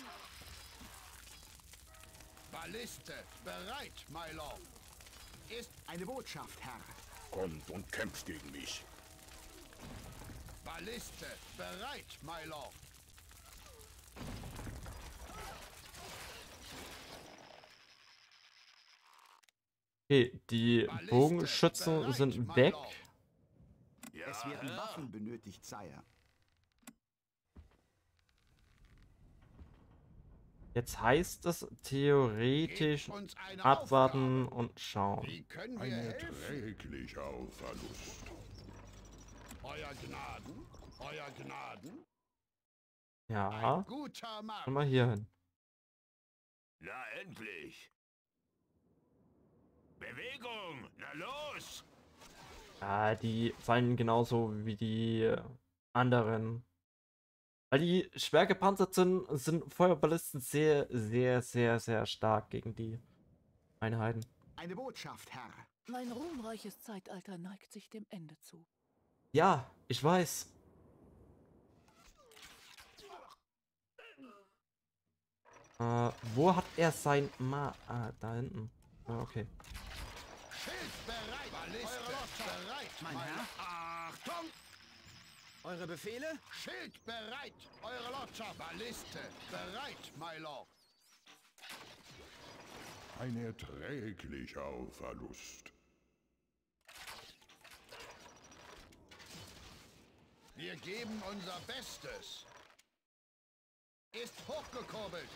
Speaker 7: Balliste bereit, my lord. Ist
Speaker 2: Eine Botschaft, Herr.
Speaker 10: Kommt und kämpft gegen mich.
Speaker 7: Balliste bereit, my lord.
Speaker 1: Okay, die Bogenschützen sind weg.
Speaker 2: Es werden Waffen benötigt, Sire.
Speaker 1: Jetzt heißt es theoretisch
Speaker 7: Gebt uns eine
Speaker 1: abwarten
Speaker 7: Aufgabe.
Speaker 1: und schauen.
Speaker 7: Wie können wir
Speaker 10: Ein
Speaker 7: helfen?
Speaker 10: erträglicher Verlust.
Speaker 7: Euer Gnaden, euer Gnaden.
Speaker 1: Ja,
Speaker 7: Guter Mann.
Speaker 1: schon mal hier hin.
Speaker 6: Na endlich. Bewegung! Na los!
Speaker 1: Ja, die fallen genauso wie die anderen. Weil die schwer gepanzert sind Feuerballisten sehr, sehr, sehr, sehr stark gegen die Einheiten.
Speaker 2: Eine Botschaft, Herr.
Speaker 9: Mein ruhmreiches Zeitalter neigt sich dem Ende zu.
Speaker 1: Ja, ich weiß. Wo hat er sein da hinten. Ah, okay.
Speaker 7: Schild bereit! Balliste bereit!
Speaker 8: Mein Herr?
Speaker 7: Achtung!
Speaker 8: Eure Befehle?
Speaker 7: Schild bereit! Eure Lordschaft! Balliste bereit, my Lord!
Speaker 10: Ein erträglicher Verlust.
Speaker 7: Wir geben unser Bestes. Ist hochgekurbelt.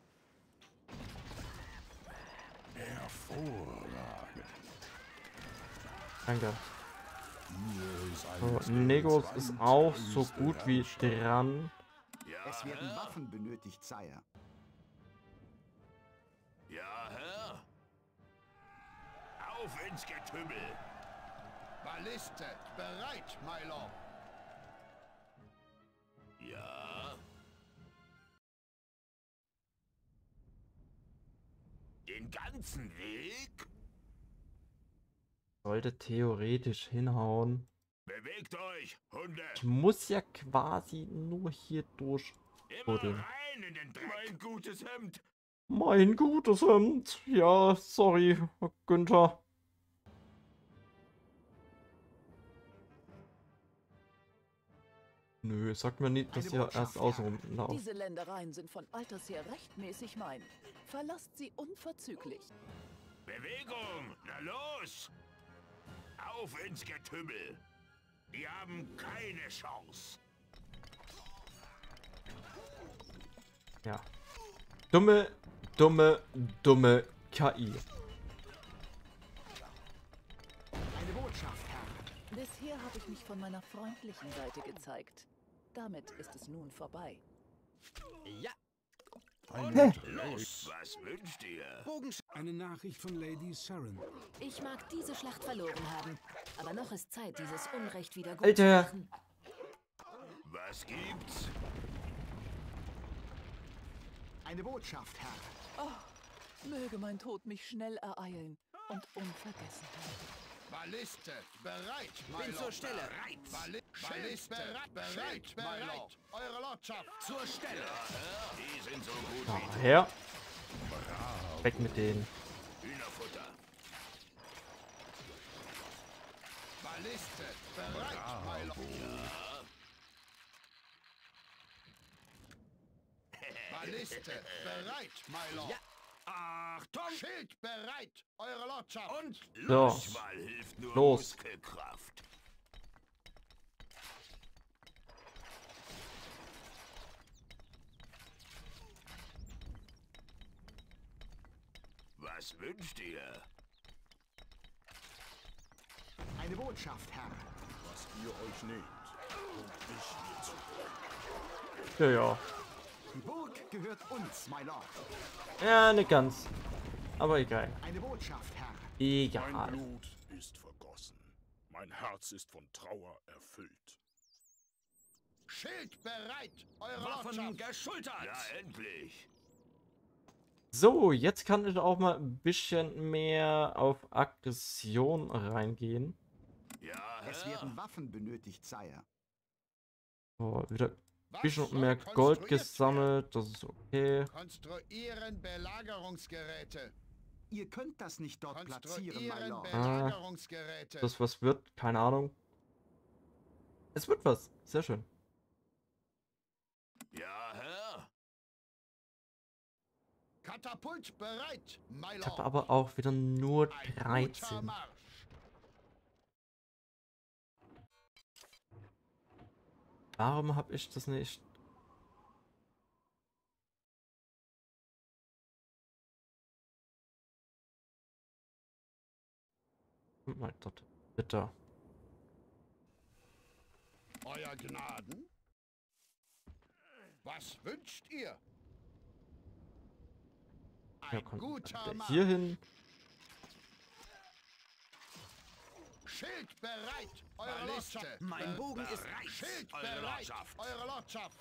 Speaker 10: Hervorragend.
Speaker 1: Danke.
Speaker 10: Hier ist
Speaker 1: So,
Speaker 10: eines
Speaker 1: Negos
Speaker 10: der
Speaker 1: ist auch so
Speaker 10: 20.
Speaker 1: gut wie
Speaker 10: Herrscher.
Speaker 1: dran.
Speaker 6: Ja,
Speaker 2: Es werden
Speaker 6: Herr?
Speaker 2: Waffen benötigt, Sire.
Speaker 6: Ja, Herr? Auf ins Getümmel!
Speaker 7: Balliste bereit, my Lord!
Speaker 6: Ja? Den ganzen Weg?
Speaker 1: Sollte theoretisch hinhauen.
Speaker 6: Bewegt euch, Hunde!
Speaker 1: Ich muss ja quasi nur hier durch.
Speaker 6: Immer
Speaker 1: Buddeln.
Speaker 6: rein in den Dreck! Mein gutes Hemd!
Speaker 1: Mein gutes Hemd. Ja, sorry, Günther. Nö, sagt mir nicht, dass
Speaker 2: Eine
Speaker 1: ihr
Speaker 2: Botschaft,
Speaker 1: erst außen rumlauft.
Speaker 9: Diese Ländereien sind von alters her rechtmäßig mein. Verlasst sie unverzüglich.
Speaker 6: Bewegung! Na los! Auf ins Getümmel! Die haben keine Chance!
Speaker 1: Ja. Dumme KI.
Speaker 2: Eine Botschaft, Herr.
Speaker 9: Bisher habe ich mich von meiner freundlichen Seite gezeigt. Damit ist es nun vorbei.
Speaker 8: Ja.
Speaker 6: Los! Was wünscht ihr?
Speaker 4: Eine Nachricht von Lady Saren.
Speaker 5: Ich mag diese Schlacht verloren haben, aber noch ist Zeit, dieses Unrecht wieder gut
Speaker 1: Alter.
Speaker 5: zu machen.
Speaker 6: Was gibt's?
Speaker 2: Eine Botschaft, Herr.
Speaker 9: Möge mein Tod mich schnell ereilen und unvergessen bleiben.
Speaker 7: Balliste bereit, my
Speaker 8: Bin
Speaker 7: Lord!
Speaker 8: zur Stelle.
Speaker 7: Balliste bereit, my Lord! Eure Lordschaft!
Speaker 8: Zur Stelle.
Speaker 6: Die sind so gut
Speaker 1: Ah,
Speaker 6: wie
Speaker 1: her. Weg mit denen.
Speaker 6: Hühnerfutter.
Speaker 7: Balliste bereit, my Lord! Balliste bereit, my Lord!
Speaker 8: Ja.
Speaker 7: Achtung! Schild bereit, Eure Lordschaft!
Speaker 6: Und
Speaker 1: So.
Speaker 6: manchmal hilft nur
Speaker 1: Los.
Speaker 6: Muskelkraft. Was wünscht ihr?
Speaker 2: Eine Botschaft, Herr.
Speaker 10: Was ihr euch nehmt, und ich hierzu.
Speaker 1: Ja, ja.
Speaker 2: Die Burg gehört uns, my Lord.
Speaker 1: Ja, nicht ganz. Aber egal.
Speaker 2: Eine Botschaft, Herr.
Speaker 10: Mein
Speaker 1: Egal.
Speaker 10: Blut ist vergossen. Mein Herz ist von Trauer erfüllt.
Speaker 7: Schild bereit, Eure
Speaker 8: Waffen
Speaker 7: Lordschaft!
Speaker 8: geschultert.
Speaker 6: Ja, endlich.
Speaker 1: So, jetzt kann ich auch mal ein bisschen mehr auf Aggression reingehen.
Speaker 6: Ja,
Speaker 2: Es
Speaker 6: Herr?
Speaker 2: werden Waffen benötigt, Sire.
Speaker 1: So, wieder ein
Speaker 7: Was
Speaker 1: bisschen
Speaker 7: soll
Speaker 1: mehr
Speaker 7: konstruiert
Speaker 1: Gold
Speaker 7: werden?
Speaker 1: gesammelt. Das ist okay.
Speaker 7: Konstruieren Belagerungsgeräte.
Speaker 2: Ihr könnt das nicht dort platzieren, my
Speaker 7: Konstruieren
Speaker 2: Lord.
Speaker 7: Belagerungsgeräte.
Speaker 1: Das was wird, keine Ahnung. Es wird was. Sehr schön.
Speaker 6: Ja, Herr?
Speaker 7: Katapult bereit, my
Speaker 1: Ich
Speaker 7: Lord.
Speaker 1: habe aber auch wieder nur
Speaker 7: Ein guter
Speaker 1: 13.
Speaker 7: Marsch.
Speaker 1: Warum habe ich das nicht? Guck mal dort. Bitte.
Speaker 7: Euer Gnaden? Was wünscht ihr?
Speaker 1: Ja,
Speaker 7: Ein
Speaker 1: kommt
Speaker 7: guter
Speaker 1: wieder
Speaker 7: Mann.
Speaker 1: hier hin.
Speaker 7: Schild bereit, eure Lordschaft.
Speaker 8: Mein Bogen ist
Speaker 7: Schild
Speaker 6: eure
Speaker 7: bereit,
Speaker 6: Lordschaft.
Speaker 7: eure Lordschaft.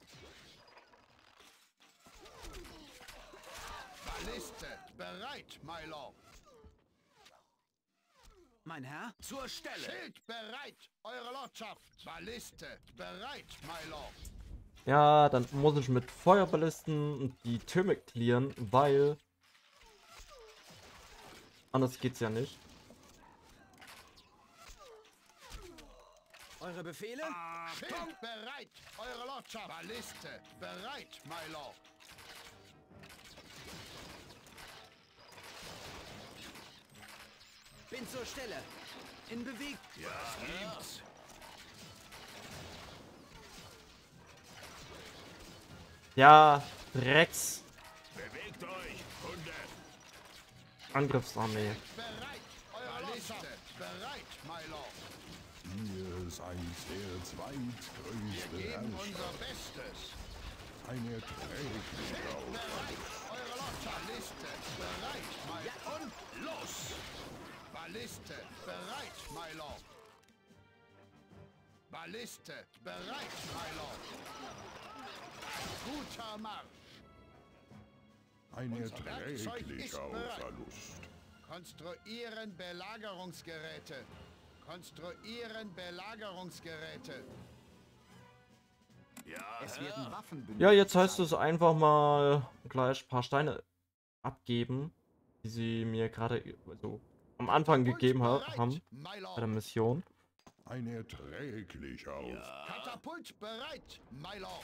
Speaker 7: Balliste bereit, my Lord.
Speaker 8: Mein Herr, zur Stelle.
Speaker 7: Schild bereit, eure Lordschaft. Balliste bereit, my Lord.
Speaker 1: Ja, dann muss ich mit Feuerballisten die Türme clearen, weil anders geht's ja nicht.
Speaker 8: Eure Befehle?
Speaker 7: Schild bereit, eure Lordschaft. Balliste bereit, my Lord.
Speaker 8: Bin zur Stelle. In Bewegung.
Speaker 6: Ja, gibt's.
Speaker 1: Ja, Drecks
Speaker 6: Bewegt euch, Hunde.
Speaker 1: Angriffsarmee.
Speaker 7: Bereit, eure Lordschaft. Bereit, my Lord.
Speaker 10: Ihr seid der zweitgrößte
Speaker 7: Geben
Speaker 10: Herrscher.
Speaker 7: unser Bestes.
Speaker 10: Ein erträglicher
Speaker 7: Bereit, eure Lordschaft. Balliste bereit, my
Speaker 8: Ja, und los.
Speaker 7: Balliste bereit, my Lord. Balliste bereit, my Lord. Guter Marsch.
Speaker 10: Ein
Speaker 7: Unser Werkzeug ist
Speaker 10: erträglicher
Speaker 7: bereit.
Speaker 10: Verlust.
Speaker 7: Konstruieren Belagerungsgeräte. Konstruieren Belagerungsgeräte.
Speaker 6: Ja,
Speaker 2: Es werden Waffen benötigt.
Speaker 1: Ja, jetzt heißt es einfach mal gleich ein paar Steine abgeben, die sie mir gerade so am Anfang gegeben haben
Speaker 7: my
Speaker 1: bei der
Speaker 7: Lord.
Speaker 1: Mission.
Speaker 10: Ein erträglicher
Speaker 7: Katapult bereit, my Lord.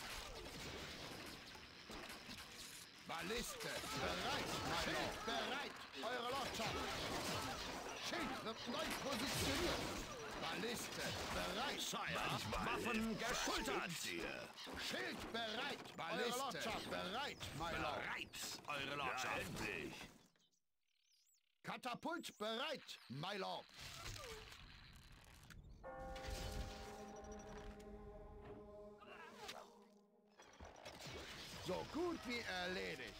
Speaker 7: Balliste bereit, my Lord. Bereit, eure Lordschaft. Schild wird neu positioniert. Balliste bereit,
Speaker 6: Sire, Waffen geschultert.
Speaker 7: Schild bereit, Balliste eure Lordschaft. Bereit, my Lord.
Speaker 6: Bereit, eure Lordschaft. Ja, endlich.
Speaker 7: Katapult bereit, my Lord. So gut wie erledigt.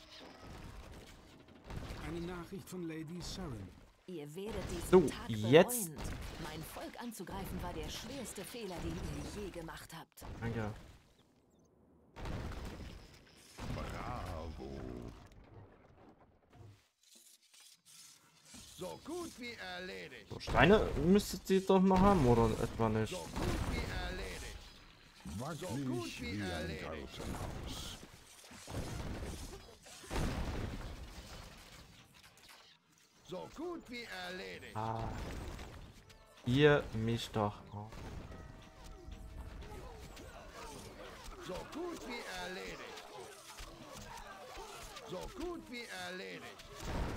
Speaker 4: Eine Nachricht von Lady Saren.
Speaker 5: Ihr werdet diesen
Speaker 1: So,
Speaker 5: Tag
Speaker 1: jetzt-
Speaker 5: bereuen. Mein Volk anzugreifen war der schwerste Fehler, den ihr je gemacht habt.
Speaker 1: Danke.
Speaker 10: Bravo.
Speaker 7: So gut wie erledigt.
Speaker 1: So, Steine müsstet ihr doch noch haben, oder etwa nicht?
Speaker 7: So gut wie erledigt.
Speaker 10: Wackelig
Speaker 7: gut wie
Speaker 10: wie ein
Speaker 7: erledigt.
Speaker 10: Gartenhaus.
Speaker 7: So gut wie erledigt.
Speaker 1: Ah. Ihr mich doch. Oh.
Speaker 7: So gut wie erledigt. So gut wie erledigt.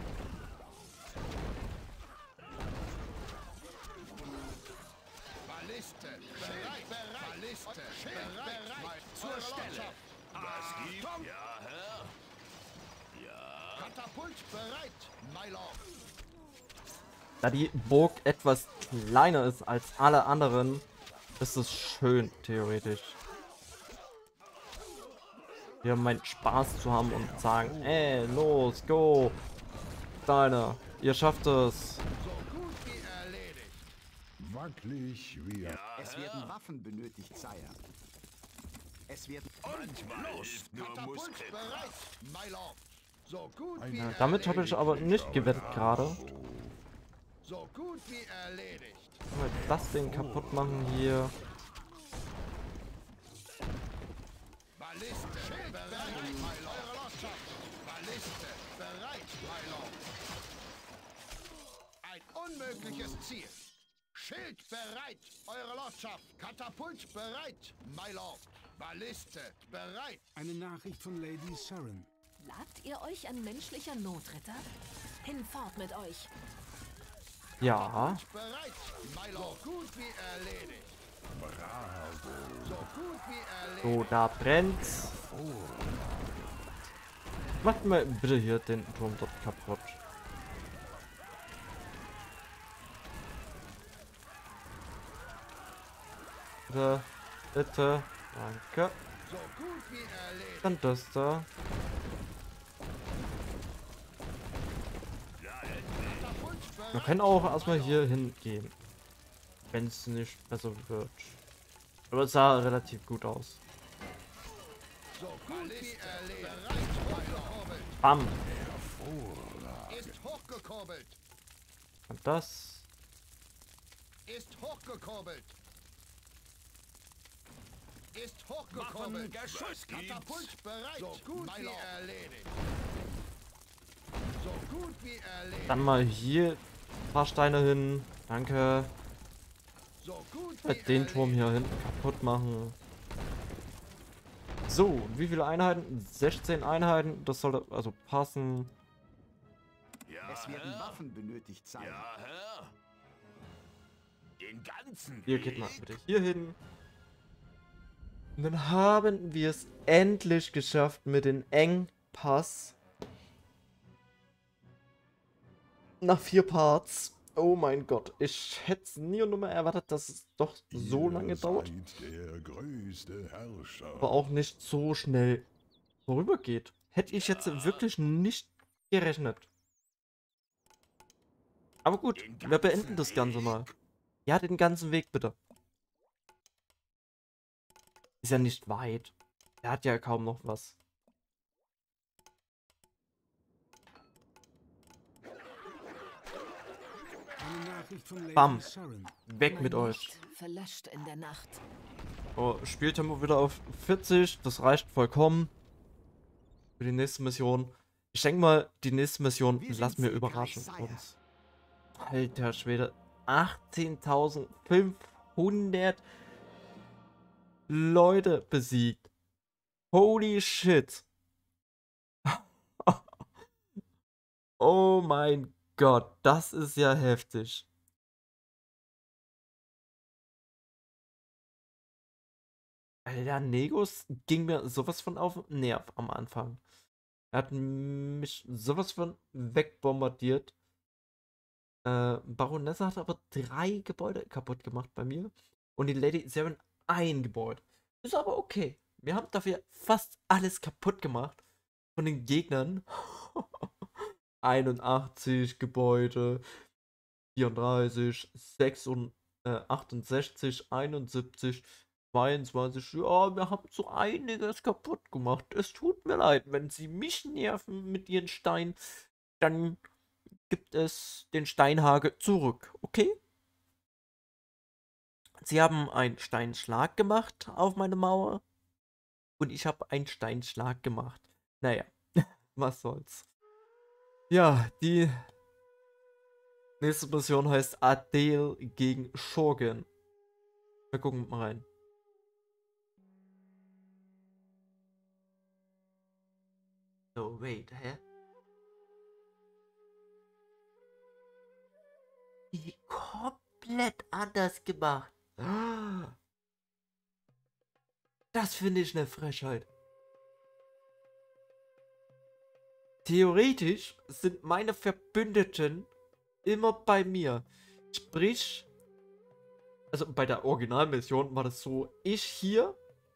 Speaker 7: Balliste bereit, bereit. Balliste bereit. Zur Stelle.
Speaker 6: Was gibt? Ja, Herr.
Speaker 7: Katapult bereit, my Lord.
Speaker 1: Da die Burg etwas kleiner ist als alle anderen, ist es schön, theoretisch. Hier meinen Spaß zu haben und sagen, ey, los, go. Steine, ihr schafft es.
Speaker 7: So gut wie erledigt.
Speaker 10: Wackelig wie ein
Speaker 2: Es werden Waffen benötigt, Sire. Es werden...
Speaker 6: Manchmal
Speaker 7: Los,
Speaker 6: hilft nur
Speaker 7: Katapult
Speaker 6: Muskeln.
Speaker 7: bereit, my Lord. So gut wie
Speaker 1: Ja, damit habe ich aber nicht gewettet gerade.
Speaker 7: So gut wie erledigt.
Speaker 1: Können wir das Ding kaputt machen hier.
Speaker 7: Balliste bereit, my Lord. Eure Lordschaft. Balliste bereit, my Lord. Ein unmögliches Ziel. Schild bereit, eure Lordschaft. Katapult bereit, my Lord. Balliste bereit.
Speaker 4: Eine Nachricht von Lady Saren.
Speaker 5: Lagt ihr euch an menschlicher Not, Ritter? Hinfort mit euch.
Speaker 1: Ja,
Speaker 7: Bereit, my Lord. So gut wie erledigt. So gut wie erledigt.
Speaker 1: so, da brennt's. Macht mal bitte hier den Turm dort kaputt. Bitte, bitte, danke.
Speaker 7: So gut wie erledigt.
Speaker 1: Dann das da.
Speaker 7: Katapult bereit.
Speaker 1: Wir können auch erstmal hier hingehen. wenn es nicht besser wird. Aber es sah relativ gut aus.
Speaker 7: So gut wie erledigt. Bereit, hochgekurbelt.
Speaker 1: Bam!
Speaker 7: Ist hochgekurbelt.
Speaker 1: Und das.
Speaker 7: Ist hochgekurbelt. Ist hochgekurbelt.
Speaker 8: geschützt.
Speaker 7: Katapult bereit. So gut wie erledigt. So gut wie erledigt.
Speaker 1: Dann mal hier ein paar Steine hin. Danke.
Speaker 7: So gut wie
Speaker 1: Den Turm hier hinten kaputt machen. So, wie viele Einheiten? 16 Einheiten. Das sollte also passen.
Speaker 6: Ja,
Speaker 2: Es werden
Speaker 6: Herr.
Speaker 2: Waffen benötigt sein.
Speaker 6: Ja, Herr. Den ganzen
Speaker 1: Hier geht mal
Speaker 6: Weg.
Speaker 1: bitte hier hin. Und dann haben wir es endlich geschafft mit dem Engpass. Nach 4 Parts. Oh mein Gott, ich hätte es nie und nimmer erwartet, dass es doch so lange dauert.
Speaker 10: Der größte Herrscher.
Speaker 1: Aber auch nicht so schnell vorübergeht. Hätte ich jetzt wirklich nicht gerechnet. Aber gut, wir beenden das Ganze mal. Ja, den ganzen Weg bitte. Ist ja nicht weit. Er hat ja kaum noch was.
Speaker 4: Eine Nachricht von Lady
Speaker 1: Bam.
Speaker 4: Sharon.
Speaker 1: Weg
Speaker 5: Mein
Speaker 1: mit euch.
Speaker 5: Licht verlöscht in der Nacht.
Speaker 1: Oh, Spieltempo wieder auf 40. Das reicht vollkommen. Für die nächste Mission. Ich denke mal, die nächste Mission
Speaker 2: Wir sind
Speaker 1: lassen wir
Speaker 2: siegreich,
Speaker 1: überraschen
Speaker 2: Sire.
Speaker 1: uns. Alter Schwede. 18.500 Leute besiegt. Holy shit. Oh mein Gott, das ist ja heftig. Alter, Negus ging mir sowas von auf den Nerv am Anfang. Er hat mich sowas von wegbombardiert. Baronessa hat aber 3 Gebäude kaputt gemacht bei mir. Und die Lady Saren ein Gebäude. Ist aber okay. Wir haben dafür fast alles kaputt gemacht. Von den Gegnern. 81 Gebäude. 34, 66, 68, 71, 22. Ja, wir haben so einiges kaputt gemacht. Es tut mir leid, wenn Sie mich nerven mit Ihren Steinen, dann gibt es den Steinhagel zurück, okay? Sie haben einen Steinschlag gemacht auf meine Mauer und ich habe einen Steinschlag gemacht. Naja, was soll's. Ja, die nächste Mission heißt Adele gegen Shogun. Wir gucken mal rein. So, wait, hä? Die komplett anders gemacht. Das finde ich eine Frechheit. Theoretisch sind meine Verbündeten immer bei mir. Sprich, also bei der Originalmission war das so, ich hier,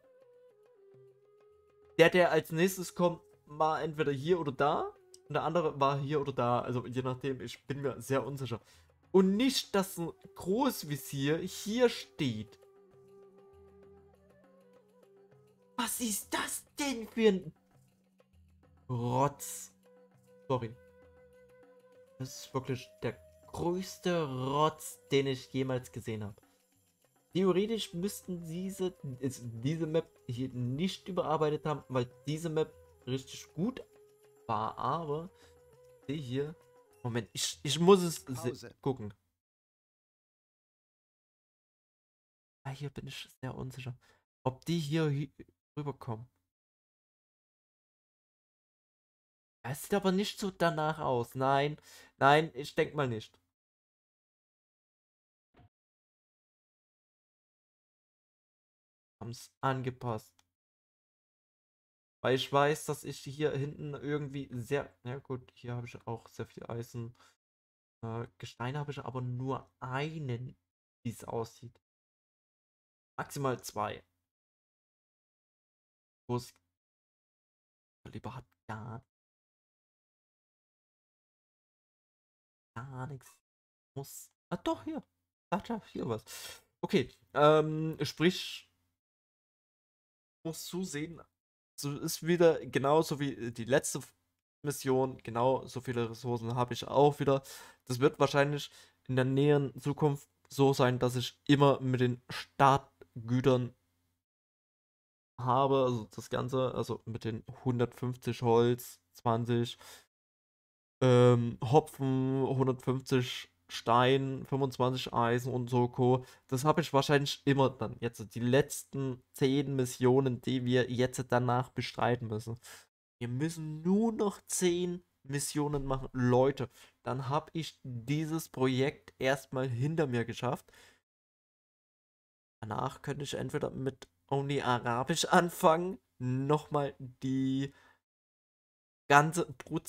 Speaker 1: der als nächstes kommt, war entweder hier oder da und der andere war hier oder da, also je nachdem, ich bin mir sehr unsicher. Und nicht, dass ein Großvisier hier steht. Was ist das denn für ein Rotz? Sorry. Das ist wirklich der größte Rotz, den ich jemals gesehen habe. Theoretisch müssten diese Map hier nicht überarbeitet haben, weil diese Map richtig gut war, aber die hier. Moment, ich muss es gucken. Ah, hier bin ich sehr unsicher. Ob die hier rüberkommen. Es sieht aber nicht so danach aus. Nein, nein, ich denke mal nicht. Haben es angepasst. Weil ich weiß, dass ich hier hinten irgendwie sehr... Ja gut, hier habe ich auch sehr viel Eisen. Gestein habe ich aber nur einen, wie es aussieht. Maximal 2. Groß Kaliber hat gar nichts. Muss. Ah doch, hier. Ach ja, hier was. Okay, sprich, musst zusehen, so ist wieder genauso wie die letzte Mission, genau so viele Ressourcen habe ich auch wieder. Das wird wahrscheinlich in der näheren Zukunft so sein, dass ich immer mit den Startgütern habe, also das Ganze, also mit den 150 Holz, 20 Hopfen, 150 Stein, 25 Eisen und so Co. Das habe ich wahrscheinlich immer dann. Jetzt die letzten 10 Missionen, die wir jetzt danach bestreiten müssen. Wir müssen nur noch 10 Missionen machen. Leute, dann habe ich dieses Projekt erstmal hinter mir geschafft. Danach könnte ich entweder mit Only Arabisch anfangen, nochmal die ganze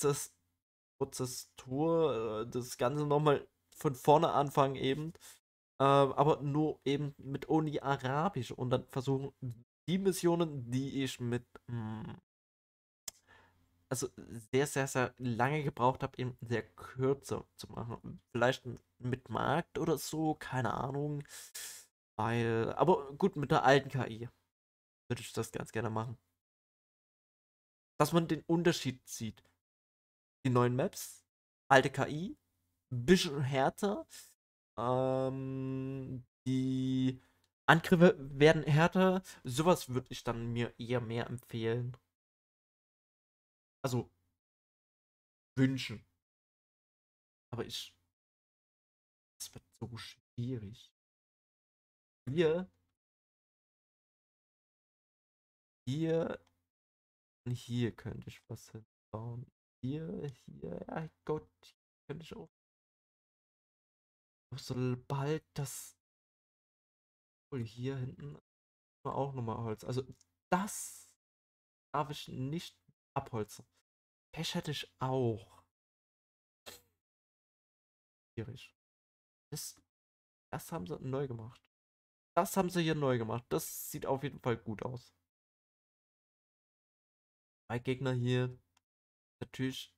Speaker 1: Prozessur, das Ganze nochmal von vorne anfangen eben, aber nur eben mit Only Arabisch und dann versuchen die Missionen, die ich mit, also sehr, sehr, sehr lange gebraucht habe, eben sehr kürzer zu machen. Vielleicht mit Markt oder so, keine Ahnung. Weil, aber gut, mit der alten KI würde ich das ganz gerne machen. Dass man den Unterschied sieht. Die neuen Maps, alte KI, bisschen härter. Die Angriffe werden härter. Sowas würde ich dann mir eher mehr empfehlen. Also wünschen. Aber es wird so schwierig. Hier und hier könnte ich was hinbauen. Hier, ja Gott, hier könnte ich auch. Sobald das. Wohl hier hinten auch nochmal Holz. Also das darf ich nicht abholzen. Pech hätte ich auch. Schwierig. Das haben sie neu gemacht. Das haben sie hier neu gemacht. Das sieht auf jeden Fall gut aus. 2 Gegner hier. Natürlich.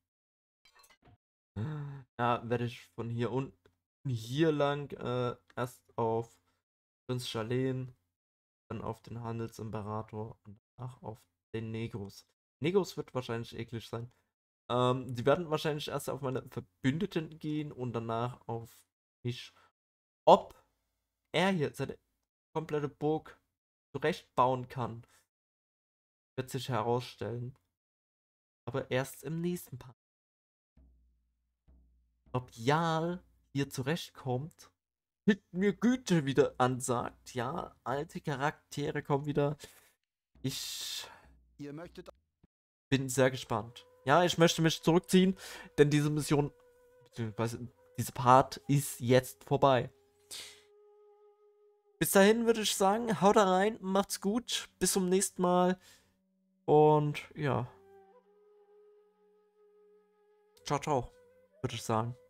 Speaker 1: Ja, werde ich von hier unten hier lang erst auf Prinz Charlene, dann auf den Handelsimperator und danach auf den Negros. Negros wird wahrscheinlich eklig sein. Die werden wahrscheinlich erst auf meine Verbündeten gehen und danach auf mich. Ob er hier seine komplette Burg zurechtbauen kann, wird sich herausstellen. Aber erst im nächsten Part. Ob Jarl hier zurechtkommt, mit mir Güte wieder ansagt. Ja, alte Charaktere kommen wieder. Ich bin sehr gespannt. Ja, ich möchte mich zurückziehen, denn diese Mission, beziehungsweise diese Part ist jetzt vorbei. Bis dahin würde ich sagen, haut rein, macht's gut, bis zum nächsten Mal und ja. Ciao, ciao, würde ich sagen.